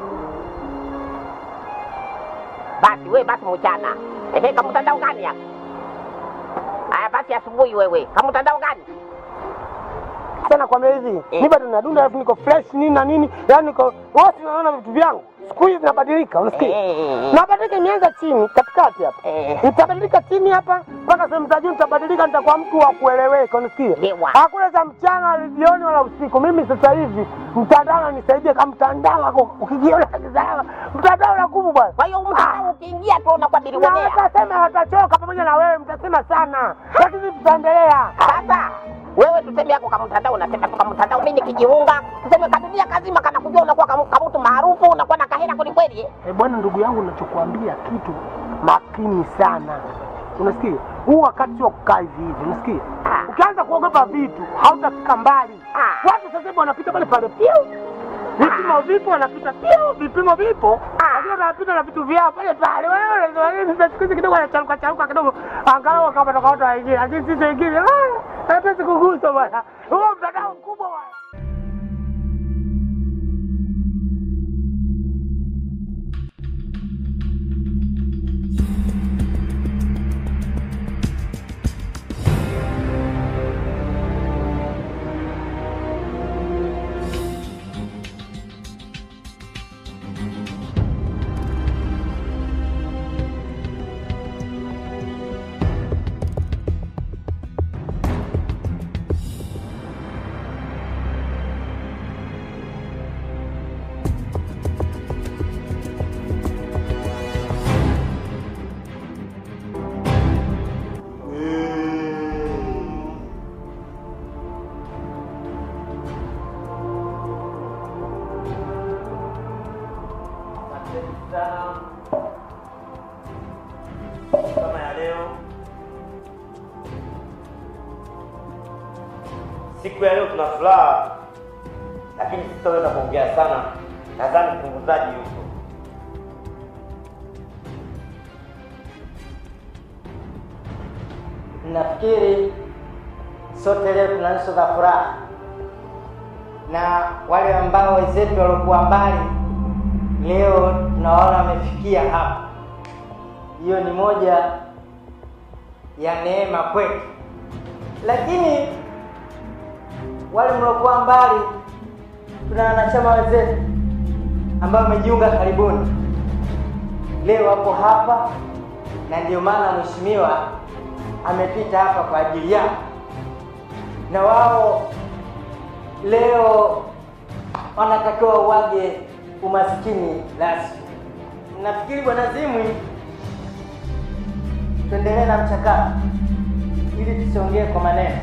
Speaker 8: Basi wewe basi mchana. Ehe, kama mtandao gani hapa? Aya basi asubuhi wewe. Kama mtandao gani?
Speaker 9: Sana kwa hivi. Eh. Ni bado nadunda alafu niko fresh nini na nini. Yaani niko wote naona vitu vyangu. Siku hizi nabadilika, unasikia? Eh. Nabadilika imeanza chini katikati hapa. Eh. Nitabadilika chini hapa mpaka sehemu za juu nitabadilika, nitakuwa mtu wa kueleweka, unasikia? Hakuna za mchana wala jioni wala usiku. Mimi sasa hivi mtandao nisaidie, kama mtandao wako ukijiona kizaa. Mtandao na nguvu bwana.
Speaker 8: Kwa hiyo mtandao ukiingia tu unabadili wenyewe.
Speaker 9: Watasema watachoka pamoja na wewe, mtasema sana. Lakini tutaendelea.
Speaker 8: Sasa wewe tuseme yako kama mtandao unasema tu kama mtandao, mimi nikijiunga tuseme kadunia kazima kana kujua unakuwa kama mtu maarufu, unakuwa na kahera kweli kweli.
Speaker 9: Eh bwana, ndugu yangu, ninachokuambia kitu makini sana. Unasikia? Huu wakati sio kukaa hivi hivi, unasikia? Ah. Ukianza kuogopa vitu, hautafika mbali. Ah. Watu sasa hivi wanapita pale pale piu. Vipimo ah. vipo wanapita piu, vipimo vipo. Ndio wanapita na vitu vyao pale pale. Wewe unaweza sasa siku kidogo anacharuka charuka kidogo. Angalau kama toka watu wengine, lakini sisi wengine ah, hata sikugusa bwana. Huo mtandao mkubwa bwana.
Speaker 10: Kama ya leo, siku ya leo tuna furaha, lakini sitaweza kuongea sana. Nadhani mpunguzaji yuko.
Speaker 11: Nafikiri sote leo tuna nyuso za furaha, na wale ambao wenzetu walikuwa mbali leo tunaona wamefikia hapa. Hiyo ni moja ya neema kwetu. Lakini wale mliokuwa mbali
Speaker 14: Kuna wanachama wenzetu ambao wamejiunga karibuni, leo wapo hapa, na ndio maana mheshimiwa amepita hapa kwa ajili yao, na wao leo wanatakiwa waje umaskini rasmi. Nafikiri bwana Zimwi, tuendelee na mchakato ili tusiongee kwa maneno.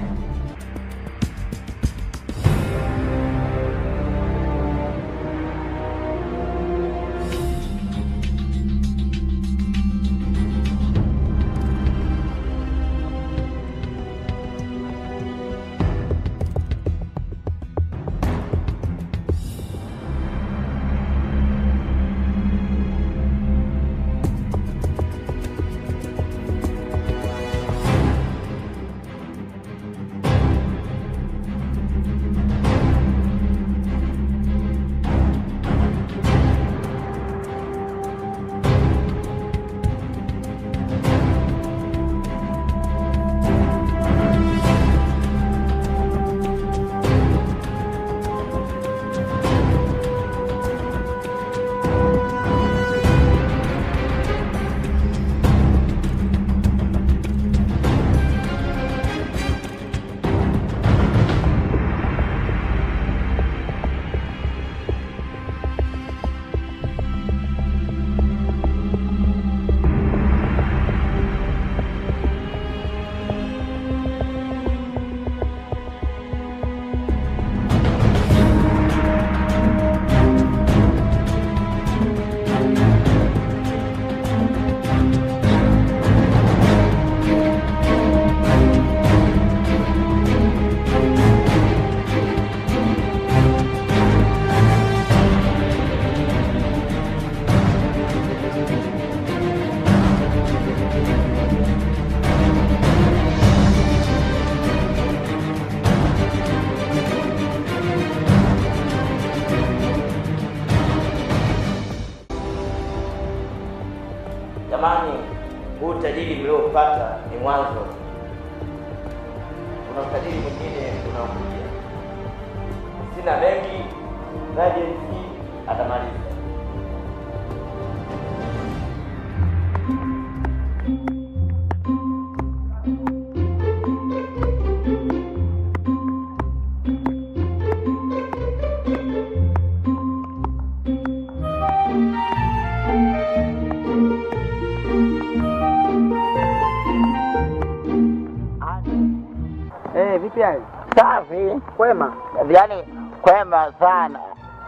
Speaker 10: Jamani, huu utajiri mliopata ni mwanzo. Kuna utajiri mwingine unaokuja. Sina mengi, Radiancy atamaliza.
Speaker 9: Eh, vipi hali?
Speaker 1: Safi.
Speaker 9: Kwema?
Speaker 1: Yaani kwema sana.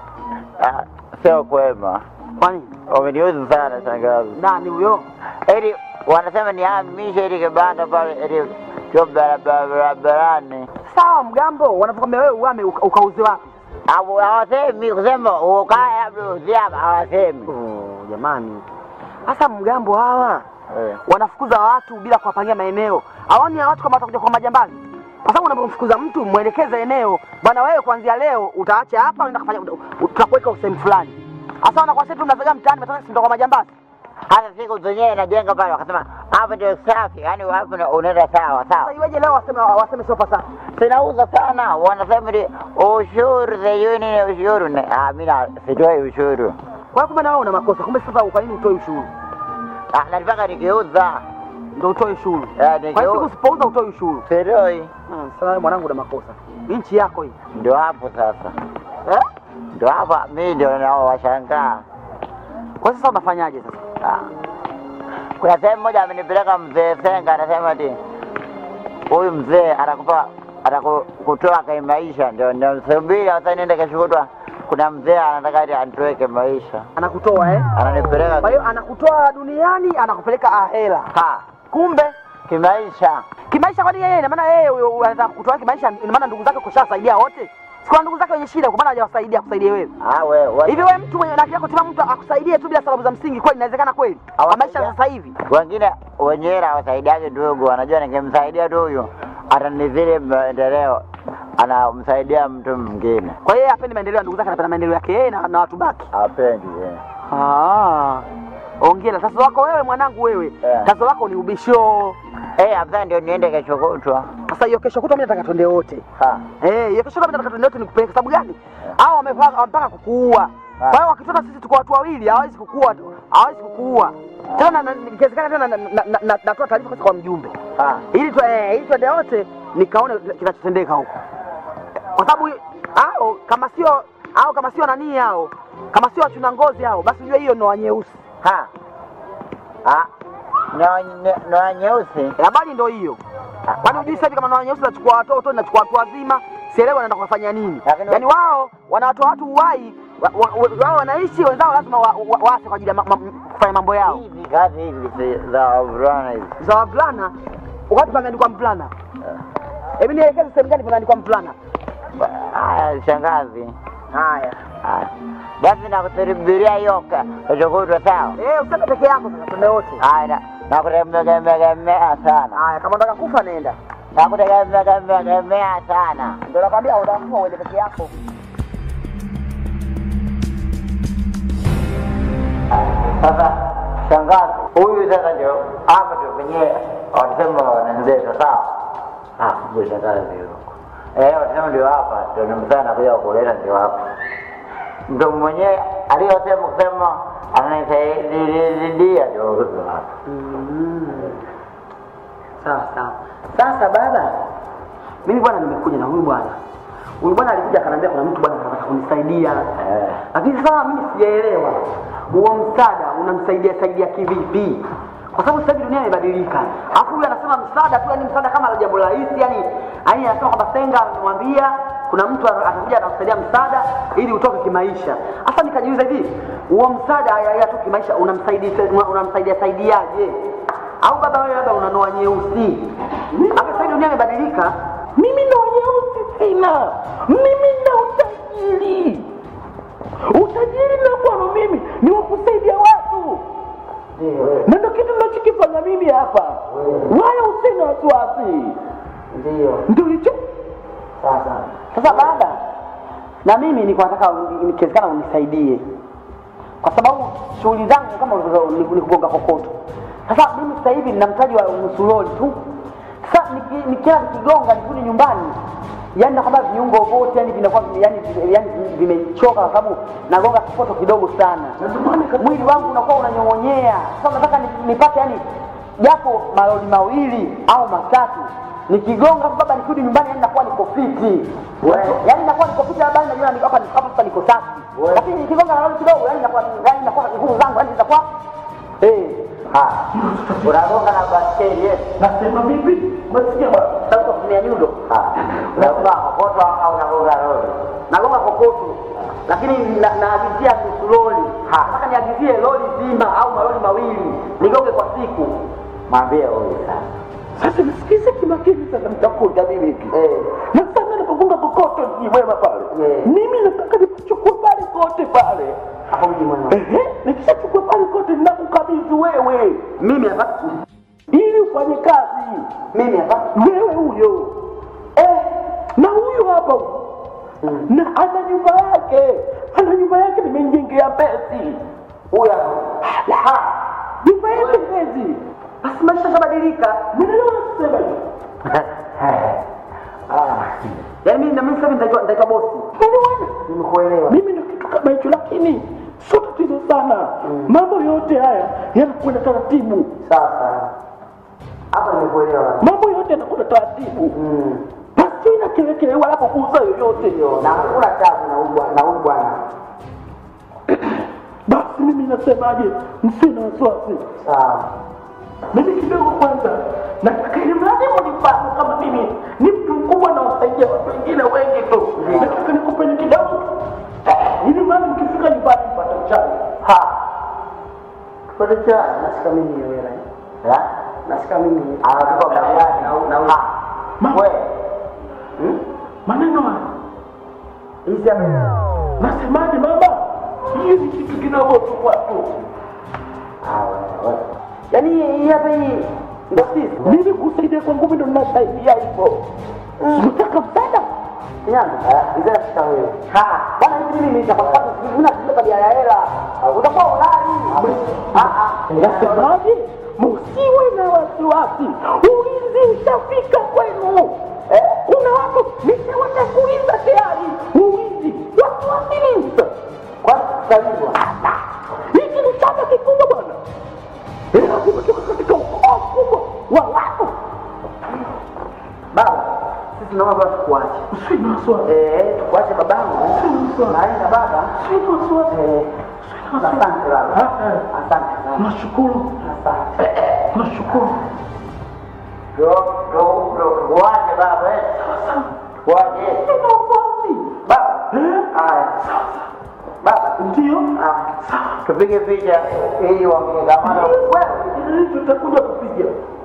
Speaker 1: Ah, sio kwema.
Speaker 9: Kwani?
Speaker 1: Wameniuzi sana shangazi.
Speaker 9: Nani huyo?
Speaker 1: Eti wanasema ni hamisha ili kibanda pale ili cho barabarani.
Speaker 9: Sawa mgambo, wanapokwambia wewe uame ukauze wapi?
Speaker 1: Hapo hawasemi kusema ukae hapo uziaba hawasemi.
Speaker 9: Oh, jamani. Sasa mgambo hawa
Speaker 1: eh,
Speaker 9: wanafukuza watu bila kuwapangia maeneo. Hawani ya watu kama watakuja kwa majambazi. Kwa sababu unapomfukuza mtu muelekeze eneo. Bwana wewe kuanzia leo utaacha hapa unaenda kufanya tutakuweka sehemu fulani. Sasa wanakuwa sisi tunazaga mtaani mtaka ndio kwa majambazi.
Speaker 1: Hata siku zenyewe najenga pale wakasema hapa ndio safi, yani wapi unaenda sawa sawa.
Speaker 9: Sasa iweje leo waseme waseme sio safi?
Speaker 1: Sinauza sana, wanasema ni ushuru the union ushuru. Ah, mimi sitoi ushuru.
Speaker 9: Kwa kumbe na wewe una makosa. Kumbe sasa kwa nini utoi ushuru?
Speaker 1: Ah, nataka nikiuza
Speaker 9: ndio utoi ushuru.
Speaker 1: Eh,
Speaker 9: kwa siku usipouza utoi ushuru.
Speaker 1: Sitoi.
Speaker 9: Hmm, sasa mwanangu una makosa. Nchi yako hii.
Speaker 1: Ndio hapo sasa.
Speaker 9: Eh?
Speaker 1: Ndio hapa mimi ndio nao washangaa.
Speaker 9: Kwa sasa unafanyaje sasa?
Speaker 1: Ah. Kuna sehemu moja amenipeleka mzee Senga, anasema ati huyu mzee atakupa atakutoa kwa maisha, ndio ndio subiri sasa niende keshukutwa. Kuna mzee anataka ati anitoe maisha.
Speaker 9: Anakutoa eh?
Speaker 1: Ananipeleka.
Speaker 9: Kwa hiyo anakutoa duniani anakupeleka ahera.
Speaker 1: Ha.
Speaker 9: Kumbe
Speaker 1: kimaisha.
Speaker 9: Kimaisha kwa nini yeye? Ina maana yeye anataka kukutoa kimaisha, ina maana ndugu zake kushasaidia wote. Sikuwa ndugu zake wenye shida kwa maana hajawasaidia kusaidia wewe.
Speaker 1: Ah wewe.
Speaker 9: Hivi wewe mtu mwenye akili yako timamu mtu akusaidie tu bila sababu za msingi kweli inawezekana kweli? Kwa maisha sasa hivi.
Speaker 1: Wengine wenyewe hawasaidiaje ndugu, wanajua ningemsaidia tu huyo atanizile maendeleo. Anamsaidia mtu mwingine.
Speaker 9: Kwa hiyo hapendi maendeleo ya ndugu zake, anapenda maendeleo yake yeye na, na watu baki.
Speaker 1: Hapendi yeye.
Speaker 9: Ah. Ongea tatizo lako wewe mwanangu wewe.
Speaker 1: Yeah.
Speaker 9: Tatizo lako ni ubisho.
Speaker 1: Eh, afadhali ndio niende kesho kutwa.
Speaker 9: Sasa hiyo kesho kutwa mimi nataka twende wote.
Speaker 1: Ha.
Speaker 9: Eh, hiyo kesho kutwa mimi nataka twende wote nikupeleke sababu gani? Hao wamepanga wamepanga kukuua. Kwa hiyo wakitota sisi tuko watu wawili, hawezi kukuua, hawezi kukuua. Tena nikiwezekana tena natoa taarifa kwa mjumbe.
Speaker 1: Ah.
Speaker 9: Ili tu eh, ili twende wote nikaone kinachotendeka huko. Kwa sababu hao kama sio hao kama sio nani hao, kama sio wachuna ngozi hao, basi jua hiyo noa nyeusi.
Speaker 1: Ha. Ah. Noa noa nyeusi.
Speaker 9: Habari ndio hiyo. Kwani unajui sasa kama noa nyeusi nachukua watoto na chukua watu wazima, sielewi wanaenda kufanya nini. Yaani wao wanatoa watu uhai, wao wanaishi, wenzao lazima waache kwa ajili ya kufanya mambo yao.
Speaker 1: Hivi kazi hivi za wavulana hivi.
Speaker 9: Za wavulana? Wakati pameandikwa mvulana. Hebu nielekeze sehemu gani pameandikwa mvulana?
Speaker 1: Haya, shangazi.
Speaker 9: Haya.
Speaker 1: Haya. Basi nakusubiria hiyo kesho kutwa sawa?
Speaker 9: Eh, useme peke yako sasa twende wote.
Speaker 1: Haya, nakutegemea sana.
Speaker 9: Haya, kama unataka kufa nenda.
Speaker 1: Nakutegemea sana.
Speaker 9: Ndio nakwambia utakufa uende peke yako.
Speaker 1: Sasa shangazi, huyu sasa ndio hapa ndio penye wanasema wanaendesha sawa? Ah, ndio shangazi hiyo. Eh, wanasema ndio hapa, ndio nimsana kuja kuleta ndio hapa. Ndio mwenyewe aliyosema kusema ananisaidia ndio hapa.
Speaker 9: Sawa sawa. Sasa baba, mimi bwana nimekuja na huyu bwana. Huyu bwana alikuja akaniambia kuna mtu bwana anataka kunisaidia.
Speaker 1: Eh.
Speaker 9: Lakini sasa mimi sijaelewa. Huo msaada unamsaidia saidia kivipi? Kwa sababu sasa dunia imebadilika. Alafu huyu anasema msaada tu, yani msaada kama jambo rahisi, yani yani anasema kwamba Senga amemwambia kuna mtu atakuja atakusaidia msaada ili utoke kimaisha. Sasa nikajiuliza hivi, huo msaada haya tu kimaisha unamsaidia unamsaidia saidiaje? Au baba wewe labda unanoa nyeusi? Hapa sasa dunia imebadilika.
Speaker 7: Mimi noa nyeusi sina. Mimi na utajiri. Utajiri na kwa mimi ni wa kusaidia watu. Na ndio kitu ninachokifanya mimi hapa. Wala usina wasiwasi.
Speaker 9: Ndio.
Speaker 7: Ndio hicho.
Speaker 9: Sasa. Sasa baba, na mimi niko nataka nikiwezekana unisaidie. Kwa sababu shughuli zangu kama ni kugonga kokoto. Sasa mimi sasa hivi nina mtaji wa nusu lori tu. Sasa nikienda nikigonga nikirudi nyumbani, yani nakwambia viungo vyote yani vinakuwa yani yani vimechoka kwa sababu nagonga kokoto kidogo sana. Mwili wangu unakuwa unanyong'onyea. Sasa nataka nipate yani japo malori mawili au matatu. Nikigonga baba nikirudi nyumbani yani nakuwa niko fiti. Yaani nakuwa niko fiti labda najua hapa hapa sasa niko safi. Lakini nikigonga malori kidogo yani nakuwa yani nakuwa nguvu zangu yani zitakuwa eh
Speaker 1: ha. Unagonga na baskeli yes.
Speaker 7: Nasema vipi? Umesikia bwana?
Speaker 9: Sasa kutumia nyundo.
Speaker 1: Ha. Unagonga kokoto au unagonga lori?
Speaker 9: Nagonga kokoto. Lakini naagizia nusu lori. Nataka niagizie lori zima au malori mawili. Nigonge kwa siku.
Speaker 1: Mwambie huyu sasa.
Speaker 7: Sasa nisikize kimakini sana mtakuja mimi hiki. Eh. Na sasa ninapogonga kokoto ni mwema pale.
Speaker 9: Eh.
Speaker 7: Mimi nataka nichukue pale kote pale.
Speaker 9: Hapo mji mwema.
Speaker 7: Eh, nikishachukua pale kote ninakukabidhi wewe.
Speaker 9: Mimi hapa
Speaker 7: ili ufanye kazi.
Speaker 9: Mimi hapa
Speaker 7: wewe huyo. Eh, na huyu hapa huyo. Hmm. Na ana nyumba yake. Ana nyumba yake nimemjengea pesi.
Speaker 9: Huyu hapa.
Speaker 7: Ha. Nyumba yake pesi.
Speaker 9: Basi maisha yabadilika.
Speaker 7: Mimi leo nasema hivi.
Speaker 9: Ah. Yaani mimi na mimi sasa nitaitwa nitaitwa bosi.
Speaker 7: Unaona?
Speaker 9: Nimekuelewa.
Speaker 7: Mimi ndio kitu kama hicho lakini sio tatizo sana. Mm. Mambo yote haya yanakwenda taratibu.
Speaker 9: Sasa. Hapa nimekuelewa.
Speaker 7: Mambo yote yanakwenda taratibu.
Speaker 9: Mm.
Speaker 7: Basi na kile kile wala kukuza yoyote.
Speaker 9: Na hakuna tabu na huyu na huyu bwana.
Speaker 7: Basi mimi nasemaje? Msina wasiwasi.
Speaker 9: Sawa.
Speaker 7: Mimi kidogo kwanza nataka ili mradi mnifahamu kama mimi ni mtu mkubwa na wasaidia watu wengine wengi tu. Nataka nikupeni kidogo. Ili mradi mkifika nyumbani mpate chai.
Speaker 9: Ha. Mpate chai nasikia mimi ni wewe. Ya? Nasikia mimi. Anakupa mdangani au na una. Wewe.
Speaker 7: Hmm? Maneno haya.
Speaker 9: Hizi hapa.
Speaker 7: Nasemaje baba? Hizi kitu kidogo tu watu.
Speaker 9: Ah, wewe. Yaani hii hapa hii ndio sisi.
Speaker 7: Mimi kusaidia kwa nguvu ndio ninasaidia hivyo. Unataka msaada?
Speaker 9: Yangu, ndio nataka wewe. Ha, bwana hivi mimi nitapata mimi na tabia ya hela. Utakuwa ulali. Ah ah.
Speaker 7: Nasemaje? musiwe na wasiwasi, ulinzi ushafika kwenu. Eh, kuna watu nishawatanguliza tayari, ulinzi wasiwasi nini sasa? Kwa sababu hiki ni chama kikubwa bwana, eh, kimetoka katika ukoo mkubwa wa watu.
Speaker 11: Baba, sisi tunaomba basi kuache.
Speaker 7: Usiwe na wasiwasi.
Speaker 11: Eh, tuache babangu. Naenda baba.
Speaker 7: Usiwe na wasiwasi.
Speaker 11: Eh, asante baba. Asante sana.
Speaker 7: Nashukuru.
Speaker 11: Asante.
Speaker 7: Nashukuru.
Speaker 1: Ndio, ndio, ndio. Waje baba, eh. Waje.
Speaker 7: Usiwe na wasiwasi.
Speaker 11: Baba. Haya. Baba,
Speaker 7: ndio.
Speaker 11: Ah,
Speaker 7: sawa.
Speaker 1: Tupige picha ili waongee kama
Speaker 7: wewe. Tutakuja kupiga.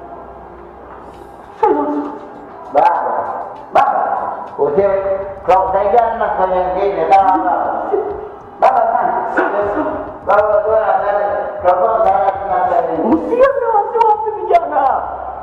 Speaker 1: Baba, baba, usiwe tunakusaidia na kufanya wengine kama baba. Baba sana. Baba kwa sana, tunakuwa sana tunasaidia.
Speaker 7: Usiwe na wasiwasi vijana.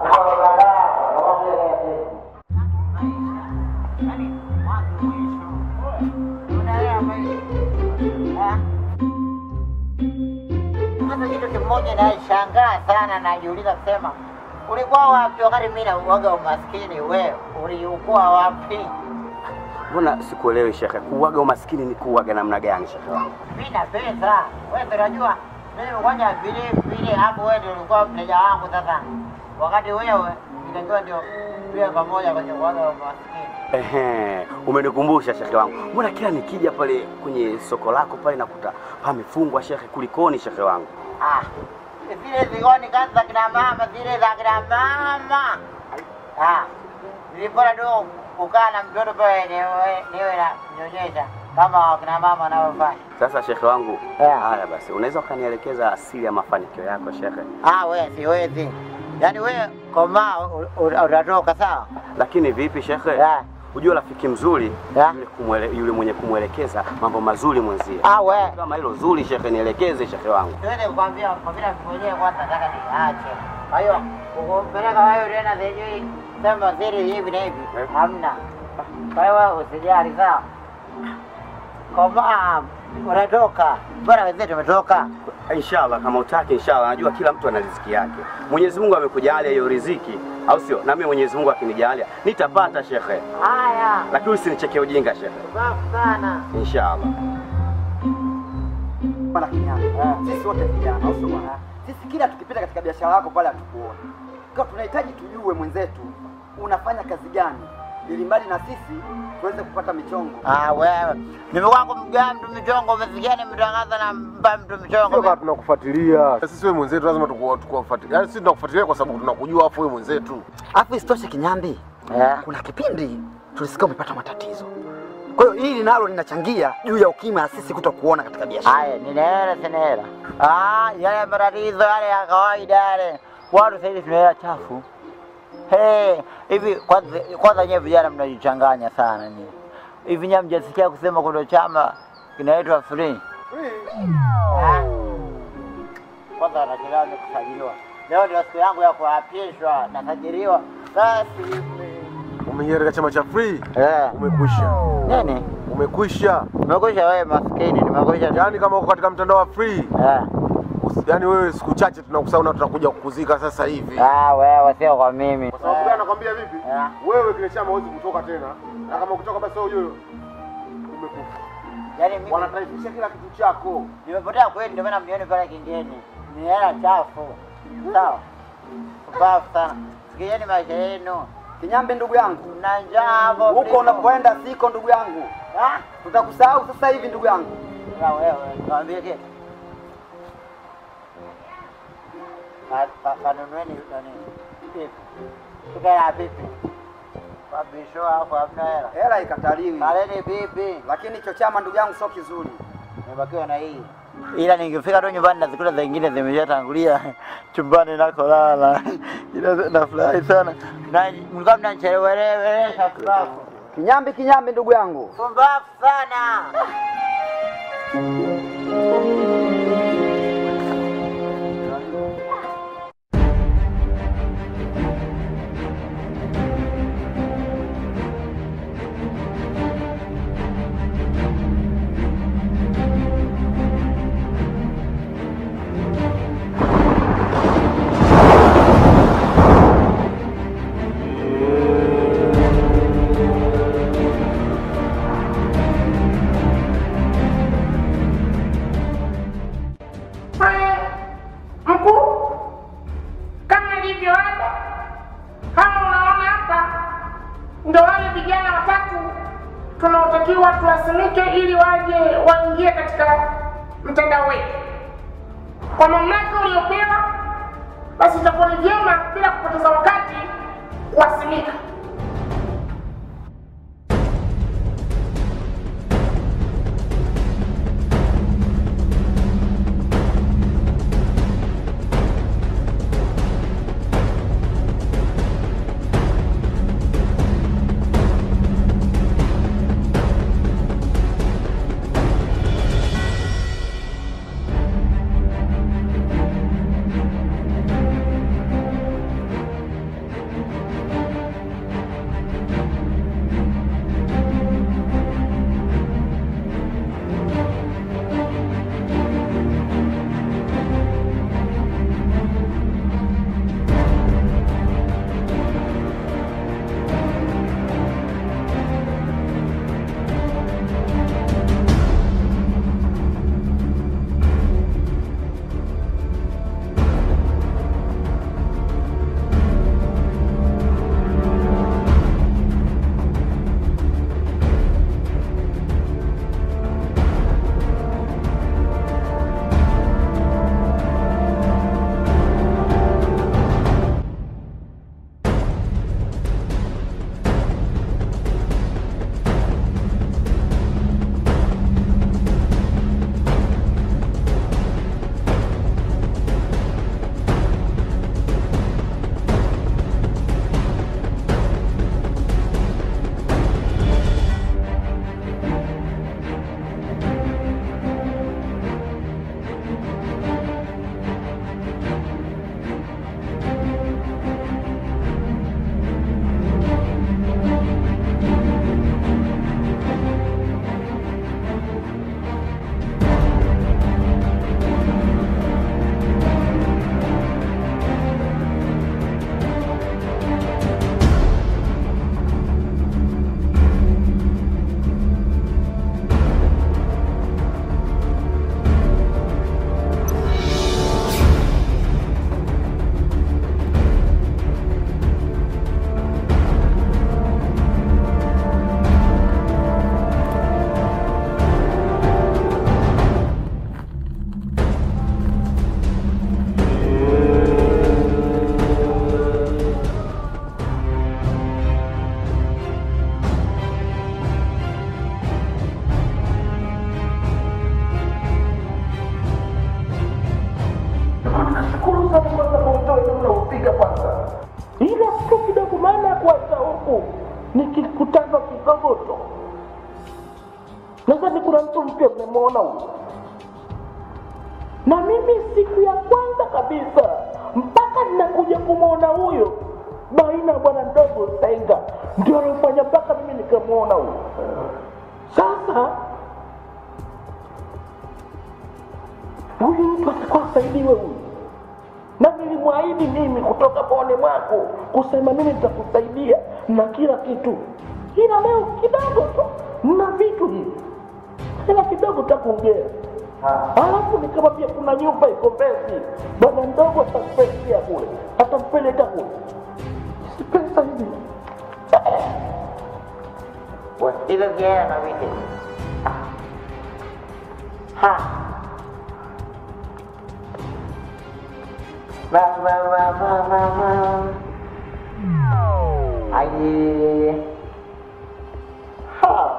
Speaker 1: Hata kitu kimoja naishangaa sana, najiuliza kusema ulikuwa wapi wakati mimi na uwaga umaskini? Wewe uliukua wapi?
Speaker 10: Mbona sikuelewi shekhe, kuuaga umaskini ni kuuaga namna gani shekhe wangu?
Speaker 1: Mimi na pesa, wewe unajua mimi kwanza vile vile hapo wewe ndio ulikuwa mteja wangu. Sasa wakati wewe ndio ndio pia pamoja kwenye kuuaga umaskini.
Speaker 10: Ehe, umenikumbusha shekhe wangu. Mbona kila nikija pale kwenye soko lako pale nakuta pamefungwa shekhe, kulikoni shekhe wangu?
Speaker 1: Ah, zile zigoni kazi za kina mama, zile za kina mama. Ah, nilipora tu kukaa na mtoto pale niwe niwe na nyonyesha kama kina mama wanavyofanya.
Speaker 10: Sasa shekhe wangu,
Speaker 1: yeah.
Speaker 10: Haya basi, unaweza ukanielekeza asili ya mafanikio yako shekhe?
Speaker 1: Ah, wewe siwezi. Yaani wewe koma utatoka sawa?
Speaker 10: Lakini vipi shekhe?
Speaker 1: Yeah.
Speaker 10: Unajua rafiki mzuri
Speaker 1: yeah.
Speaker 10: yule kumwele, yule mwenye kumwelekeza mambo mazuri mwenzie.
Speaker 1: Ah, wewe
Speaker 10: kama hilo zuri shekhe, nielekeze shekhe wangu.
Speaker 1: Siwezi kukwambia kwa vile mwenyewe kwanza nataka niache. Kwa hiyo ukupeleka wewe tena sijui sema siri hivi na hivi. Hamna. Kwa hiyo usijali sawa? Koma unatoka. Bora wenzetu tumetoka.
Speaker 10: Inshallah kama utaki inshallah, najua kila mtu ana riziki yake. Mwenyezi Mungu amekujalia hiyo riziki, au sio? Na mimi Mwenyezi Mungu akinijalia nitapata shekhe.
Speaker 1: Haya.
Speaker 10: Lakini usinicheke ujinga shekhe.
Speaker 1: Safi sana.
Speaker 10: Inshallah.
Speaker 11: Bwana Kinyama, sisi wote vijana, au sio bwana? Sisi kila tukipita katika biashara yako pale hatukuoni. Kwa tunahitaji tujue mwenzetu unafanya kazi gani ili mbali na sisi tuweze kupata michongo.
Speaker 1: Ah, wewe. Nimekuwa kumgaa mtu michongo, umesikia nimetangaza na mpa mtu michongo.
Speaker 15: Sio kama tunakufuatilia. Sisi wewe mwenzetu lazima tukufuatilie. Yaani sisi tunakufuatilia kwa sababu tunakujua afu wewe mwenzetu.
Speaker 11: Afu isitoshe Kinyambi. Yeah. Kuna kipindi tulisikia umepata matatizo. Kwa hiyo hili nalo linachangia juu ya ukimya sisi kutokuona katika biashara.
Speaker 1: Haya, ninaela tena. Ah, yale matatizo yale ya kawaida yale. Watu sasa hivi tunaela chafu. Hey, hivi kwanza kwanza nyewe vijana mnajichanganya sana nyinyi. Hivi nyinyi mjasikia kusema kuna chama kinaitwa free?
Speaker 15: Free.
Speaker 1: Ah. Kwanza anachelewa kusajiliwa. Leo ndio siku yangu ya kuapishwa, nasajiliwa. Basi
Speaker 15: umeingia katika chama cha free?
Speaker 1: Eh.
Speaker 15: Umekwisha.
Speaker 1: Nini?
Speaker 15: Umekwisha.
Speaker 1: Umekwisha wewe maskini, nimekwisha.
Speaker 15: Yaani kama uko katika mtandao wa free?
Speaker 1: Eh.
Speaker 15: Yaani wewe siku chache tunakusahau na tutakuja kukuzika sasa hivi.
Speaker 1: Ah, wewe sio kwa mimi.
Speaker 15: Kwa sababu gani nakwambia vipi? Yeah. Wewe kile chama huwezi kutoka tena. Na kama ukitoka basi wewe huyo umekufa.
Speaker 1: Yaani mimi
Speaker 15: wanataifisha kila kitu chako.
Speaker 1: Nimepotea kweli, ndio maana mnione pale kingeni. Ni hela chafu. Sawa. Sawa sana. Sikieni maisha yenu.
Speaker 11: Kinyambi ndugu yangu.
Speaker 1: Na njaa hapo.
Speaker 11: Huko unapoenda siko ndugu yangu.
Speaker 1: Ah,
Speaker 11: tutakusahau sasa hivi ndugu yangu.
Speaker 1: Na wewe, niambie kitu. Kanunueni nani? Pipi. Tukaya pipi. Wabisho hapo hamna hela.
Speaker 11: Hela ikataliwi.
Speaker 1: Kaleni pipi.
Speaker 11: Lakini hicho chama ndugu yangu sio kizuri.
Speaker 1: Nimebakiwa na hii. Ila ningefika tu nyumbani na zikula zingine zimeshatangulia chumbani nakolala. Ila nafurahi sana. Na mlikuwa mnanichelewelewesha furaha.
Speaker 11: Kinyambi kinyambi ndugu yangu.
Speaker 1: Pumbavu sana.
Speaker 16: ndio wale vijana watatu tunaotakiwa tuwasimike ili waje waingie katika mtandao wetu. Kwa mamlaka uliopewa, basi itakuwa ni vyema bila kupoteza wakati kuwasimika.
Speaker 7: Nikikutana kidogoto. Nadhani kuna mtu mpya mmemwona huyo. Na mimi siku ya kwanza kabisa mpaka ninakuja kumwona huyo baina bwana ndogo Senga ndio alifanya mpaka mimi nikamwona huyo. Sasa huyu mtu atakuwa asaidiwe huyu. Na nilimwahidi mimi kutoka pone mwako kusema mimi nitakusaidia na kila kitu. Ila leo kidogo tu na vitu hivi. Ila kidogo takuongea. Alafu ni kama pia kuna nyumba iko pesi. Bwana ndogo atakupatia kule. Atampeleka kule. Si pesa hivi.
Speaker 1: Wasilo viera na wiki. Ha. Ba ba ba ba ba ba. Aye. Ha.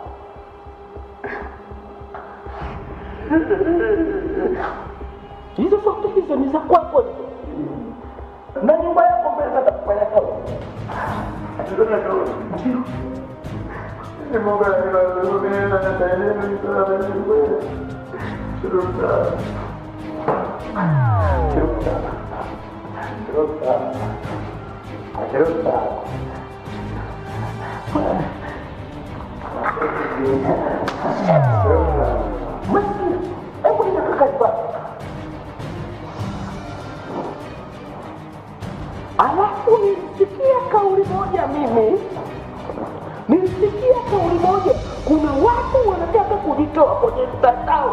Speaker 7: Hizo zote hizo ni za kwako hizo. Na nyumba yako mbele atakupeleka huko. Atudona ndio. Ni Mungu ananibariki na nitaendelea na nyumba. Turuka. Turuka. Turuka. Turuka. Hebu nikakaiba. Alafu nilisikia kauli moja mimi. Nilisikia kauli moja. Kuna watu wanataka kujitoa kwenye mtandao.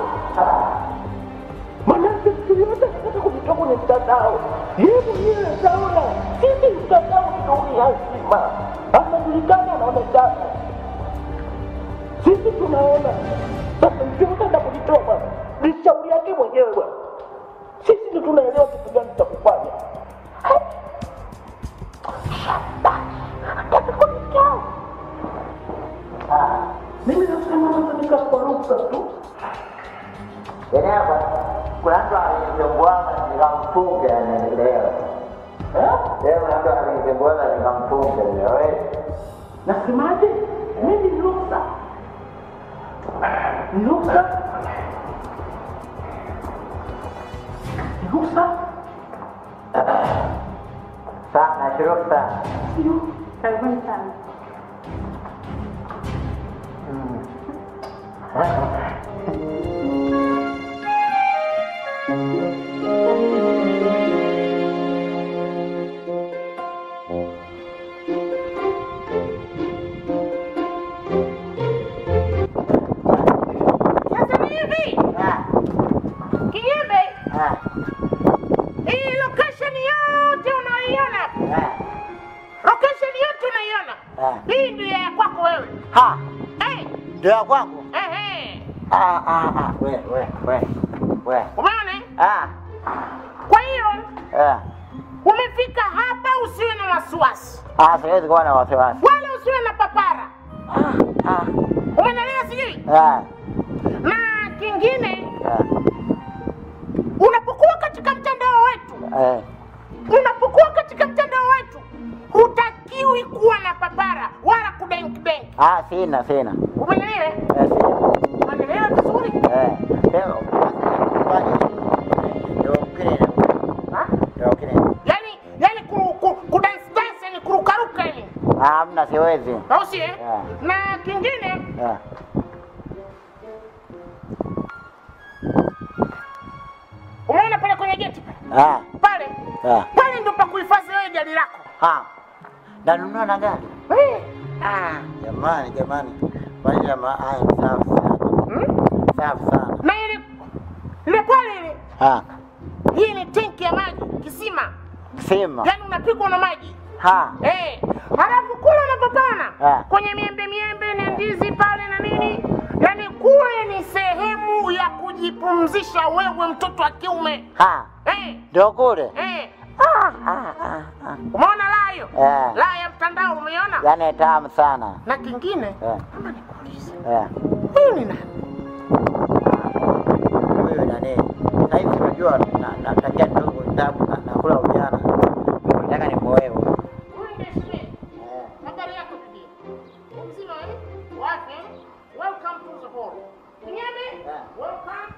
Speaker 7: Manake mtu yote anataka kujitoa kwenye mtandao. Yeye mwenyewe anaona hivi mtandao ni dunia nzima. Ama anajulikana anaonekana. Sisi tunaona. Sasa mtu utaenda kujitoa bwana. Ni shauri yake mwenyewe bwana. Sisi ndio tunaelewa kitu gani cha kufanya. Mimi nasema sasa nikakwaruka tu.
Speaker 1: Yaani hapa kuna mtu anajitembwana nikamfunga anaendelea. Eh? Leo mtu anajitembwana nikamfunga leo.
Speaker 7: Nasemaje? Mimi ni ruksa. Ruksa? Ruksa?
Speaker 1: Sana ruksa.
Speaker 7: Sio, karibuni sana.
Speaker 16: Sasa hivi Kiembe, hii location yote unaiona, location yote unaiona, hii ndio ya kwako wewe.
Speaker 1: Ha,
Speaker 16: eh,
Speaker 1: ndio ya kwako.
Speaker 16: Ehe.
Speaker 1: Ah ah ah, we we we we.
Speaker 16: Umeona?
Speaker 1: Ah.
Speaker 16: Kwa hiyo
Speaker 1: Eh.
Speaker 16: umefika hapa, usiwe na wasiwasi.
Speaker 1: Ah, siwezi kuwa na wasiwasi.
Speaker 16: Wala usiwe na papara.
Speaker 1: Ah ah.
Speaker 16: Umeelewa sijui?
Speaker 1: Eh.
Speaker 16: Na kingine,
Speaker 1: Eh.
Speaker 16: unapokuwa katika mtandao wetu,
Speaker 1: Eh.
Speaker 16: unapokuwa katika mtandao wetu, hutakiwi kuwa na papara wala kudenk denk.
Speaker 1: Ah, sina sina.
Speaker 16: Umeelewa?
Speaker 1: Eh, sina.
Speaker 16: Umeelewa vizuri?
Speaker 1: Eh. Leo. Ndio kile.
Speaker 16: Ha?
Speaker 1: Ndio kile.
Speaker 16: Yaani, yaani ku ku, ku dance dance ni kurukaruka yani.
Speaker 1: Ah, hamna siwezi.
Speaker 16: Au si eh?
Speaker 1: Eh.
Speaker 16: Na kingine,
Speaker 1: Eh.
Speaker 16: umeona pale kwenye geti pale?
Speaker 1: Ah.
Speaker 16: Pale.
Speaker 1: Ah.
Speaker 16: Pale ndio pa kuhifadhi wewe gari lako.
Speaker 1: Ha. Nanunua na gari.
Speaker 16: Eh.
Speaker 1: Ah, jamani jamani. Bali jamaa haya safi sana.
Speaker 16: Hmm?
Speaker 1: Safi sana.
Speaker 16: Na ile ile pale ile.
Speaker 1: Ha.
Speaker 16: Hii ni tenki ya maji, kisima.
Speaker 1: Kisima.
Speaker 16: Yaani unapigwa na maji.
Speaker 1: Ha.
Speaker 16: Eh. Halafu kule unapopana
Speaker 1: Ha.
Speaker 16: kwenye miembe miembe na ndizi pale na nini? Yaani kule ni sehemu ya kujipumzisha wewe mtoto wa kiume.
Speaker 1: Ha.
Speaker 16: Eh.
Speaker 1: Ndio kule.
Speaker 16: Eh.
Speaker 1: Ah ah ah. ah.
Speaker 16: Umeona la hiyo?
Speaker 1: Eh.
Speaker 16: La ya mtandao umeiona?
Speaker 1: Yaani tamu sana.
Speaker 16: Na kingine,
Speaker 1: Eh.
Speaker 16: kama nikuulize.
Speaker 1: Eh.
Speaker 16: Huyu ni nani?
Speaker 1: Huyu nani? Sasa hivi unajua na natakia ndogo tabu na nakula ujana. Nataka nimoe huyu.
Speaker 16: Huyu ndiye shehe. Habari yako bibi? Mzima eh? Wapi? Welcome to the hall. Kinyeme? Welcome.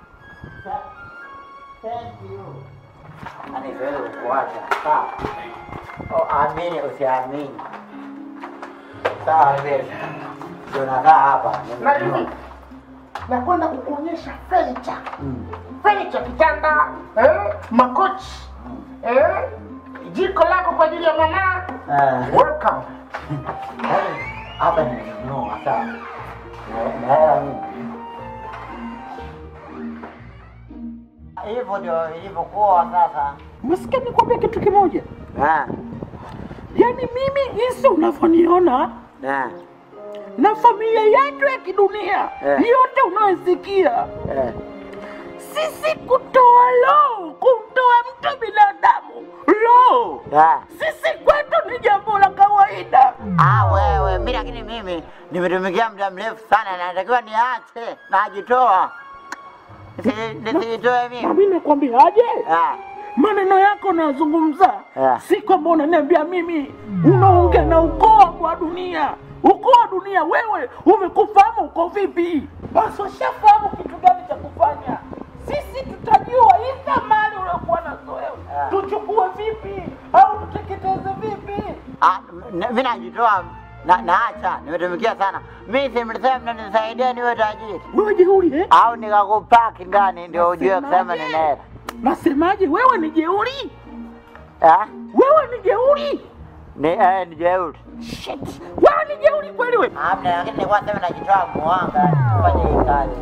Speaker 1: Thank you. Ani wewe kuacha. Sawa. Oh, amini usiamini. Sawa wewe. Tunakaa hapa.
Speaker 16: Na hivi nakwenda kukuonyesha furniture. Furniture, kitanda, eh, makochi, eh, jiko lako kwa ajili ya mama.
Speaker 1: Eh.
Speaker 16: Welcome.
Speaker 1: Hapa nimenunua sawa. Na hela mimi. Hivyo ndio ilivyokuwa sasa.
Speaker 7: Msikia nikwambia kitu kimoja.
Speaker 1: Ah.
Speaker 7: Yaani mimi jinsi unavyoniona
Speaker 1: Ah.
Speaker 7: na familia yetu ya kidunia
Speaker 1: Eh.
Speaker 7: yote unayosikia,
Speaker 1: Eh.
Speaker 7: sisi kutoa lo, kumtoa mtu binadamu lo,
Speaker 1: Ah.
Speaker 7: sisi kwetu ni jambo la kawaida.
Speaker 1: Ah, wewe, mimi lakini mimi nimetumikia muda mrefu sana na natakiwa niache najitoa. Nisi- Nisijitoe mimi.
Speaker 7: Mimi nakwambiaje?
Speaker 1: Ah.
Speaker 7: Maneno yako unayozungumza
Speaker 1: Ah.
Speaker 7: si kwamba unaniambia mimi unaongea na ukoo wa dunia. Ukoo wa dunia wewe umekufahamu uko vipi? Basi ushafahamu kitu gani cha kufanya. Sisi tutajua hii thamani uliokuwa nazo wewe.
Speaker 1: Ah.
Speaker 7: Tuchukue vipi au tuteketeze vipi?
Speaker 1: Ah, n- mimi najitoa na naacha, nimetumikia sana. Mimi si mlisema mnanisaidia niwe tajiri.
Speaker 7: Wewe jeuri eh?
Speaker 1: Au nikakupaki ndani ndio ujue kusema nina hela.
Speaker 7: Nasemaje wewe ni jeuri?
Speaker 1: Ah?
Speaker 7: Wewe ni jeuri?
Speaker 1: Ni eh ni jeuri.
Speaker 7: Shit. Wewe ni jeuri kweli wewe?
Speaker 1: Hamna, lakini nilikuwa nasema najitoa muhanga kufanya hii kazi.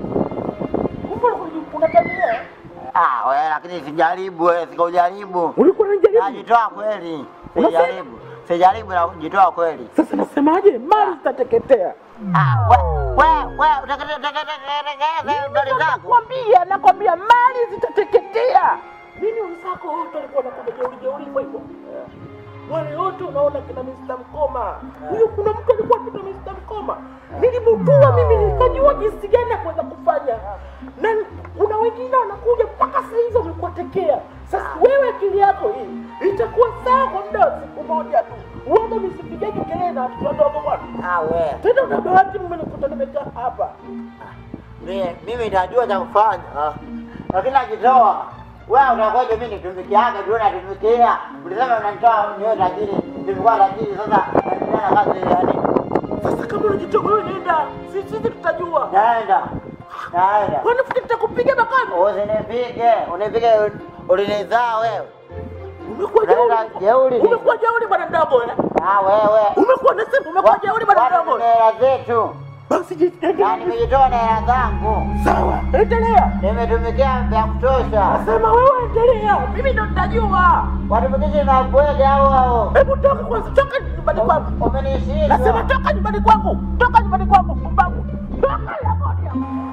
Speaker 7: Unatania?
Speaker 1: Ah, wewe lakini sijaribu wewe, sikujaribu.
Speaker 7: Ulikuwa unajaribu?
Speaker 1: Najitoa kweli. Sijaribu. sijaribu na kujitoa kweli.
Speaker 7: Sasa nasemaje? Mali zitateketea.
Speaker 1: Ah, wewe wewe utakateketea ndani zako.
Speaker 7: Nakwambia, nakwambia mali zitateketea. Mimi wenzako wote walikuwa wanakuja jeuri jeuri hivyo hivyo. Wale wote unaona kina mister Mkoma. Huyo kuna mtu alikuwa anaitwa mister Mkoma. Nilimjua mimi nikajua jinsi gani ya kuweza kufanya. Na kuna wengine wanakuja mpaka saa hizo wamekuatekea. Sasa wewe akili yako hii itakuwa sawa kwa muda wa siku moja tu. Uoga msipigeni kelele na watu wadogo bwana.
Speaker 1: Ah wewe.
Speaker 7: Tena una bahati mmenikuta nimekaa hapa.
Speaker 1: Mimi mimi nitajua cha kufanya. Ah. Lakini najitoa. Wewe unakoje mimi nitumikiaga ndio natumikia. Ulisema unanitoa niwe tajiri. Nilikuwa tajiri sasa naendelea na kazi yani.
Speaker 7: Sasa kama unajitoa wewe nenda. Sisi sisi tutajua.
Speaker 1: Naenda. Naenda.
Speaker 7: Kwani futi tutakupiga makano?
Speaker 1: Usinipige. Unipige ulinizaa wewe.
Speaker 7: Umekuwa jeuri. Umekuwa jeuri bwana ndogo eh?
Speaker 1: Ah wewe.
Speaker 7: Umekuwa na simu umekuwa jeuri bwana ndogo.
Speaker 1: Watu hela zetu.
Speaker 7: Basi jitende.
Speaker 1: Na nimejitoa na hela zangu.
Speaker 7: Sawa. Endelea.
Speaker 1: Nimetumikia vya kutosha.
Speaker 7: Nasema wewe endelea. Mimi ndo nitajua.
Speaker 1: Watumikishi na bwege hao hao.
Speaker 7: Hebu toka kwanza, toka nyumbani kwangu.
Speaker 1: Umenishika.
Speaker 7: Nasema toka nyumbani kwangu. Toka nyumbani kwangu pumbavu. Toka la moja.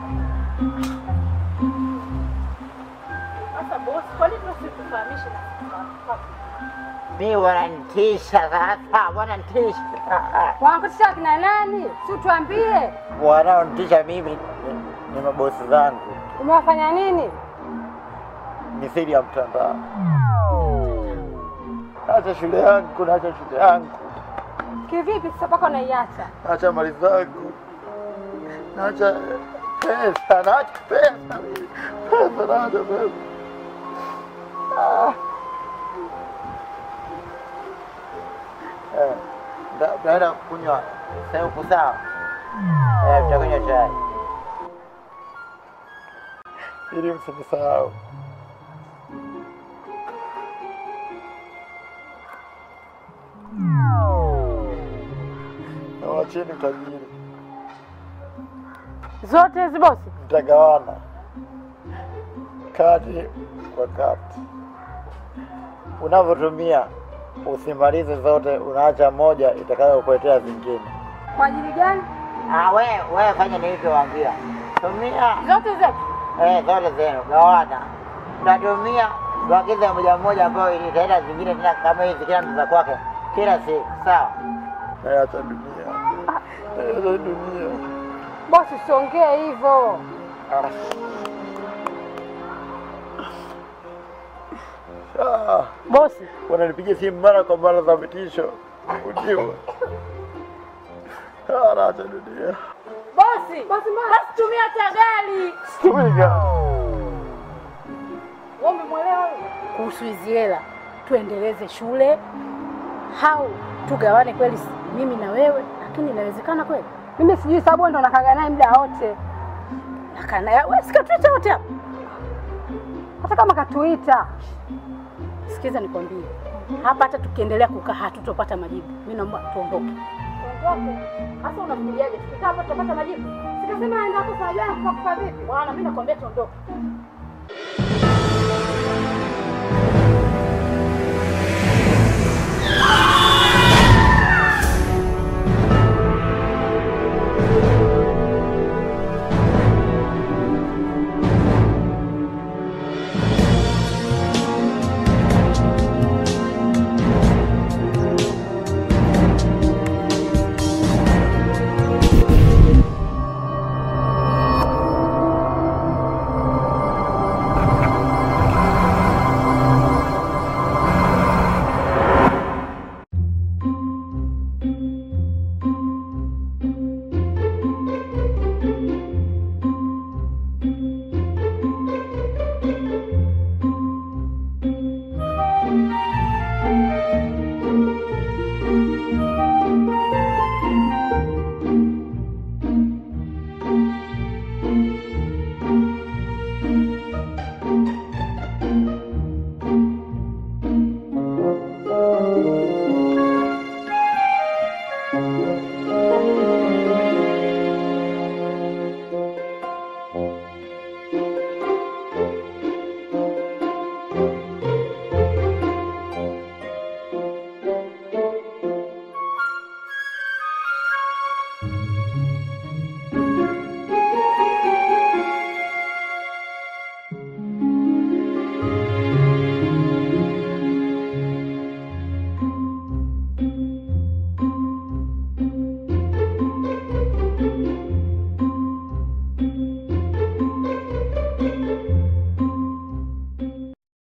Speaker 6: Sasa boss, kwa nini usitufahamishe na
Speaker 1: Mimi wananitisha sasa, wananitisha.
Speaker 13: Wanakutisha kina nani? Si tuambie.
Speaker 1: Wanaonitisha mimi ni mabosi zangu.
Speaker 13: Umewafanya nini?
Speaker 1: Ni siri ya mtandao. Acha shule yangu, naacha shule yangu.
Speaker 13: Kivipi sasa mpaka unaiacha?
Speaker 1: Naacha mali zangu. Naacha pesa, naacha pesa. Pesa, naacha pesa. Ah. Eh, naenda kunywa sasa uko sawa? Eh, tutakunywa chai. Ili msinisahau. Na wacheni tajiri.
Speaker 13: Zote hizi bosi?
Speaker 1: Mtagawana. Kati kwa kati. Unavyotumia usimalize zote, unaacha moja itakayokuletea zingine.
Speaker 13: Kwa ajili gani?
Speaker 1: Ah, wewe wewe fanya nilivyowaambia. Tumia
Speaker 13: zote zetu.
Speaker 1: Eh, zote zenu. Gawana. Utatumia bakiza moja moja ambayo itaenda zingine tena kama hizi kila mtu za kwake kila siku, sawa? Eh, acha dunia. Eh, dunia.
Speaker 13: Bosi usiongee hivyo.
Speaker 1: Ah.
Speaker 13: Bosi,
Speaker 1: wananipigia simu mara kwa mara za vitisho. Ujue. Ah, acha dunia.
Speaker 13: Bosi, bosi basi tumia tagali.
Speaker 1: Tumia.
Speaker 13: Wewe umemwelewa kuhusu hizi hela? Tuendeleze shule au tugawane kweli mimi na wewe? Lakini inawezekana kweli? Mimi sijui sababu ndo nakaga naye muda wote. Nakana wewe sikatuita wote hapa. Hata kama katuita. Sikiza nikwambie. Hapa hata tukiendelea kukaa hatutopata majibu. Mimi naomba tuondoke. Tuondoke. Sasa unafikiriaje? Tukikaa hapa tutapata majibu? Sikasema aenda hapo saa jana kwa kufa vipi? Bwana mimi nakwambia tuondoke.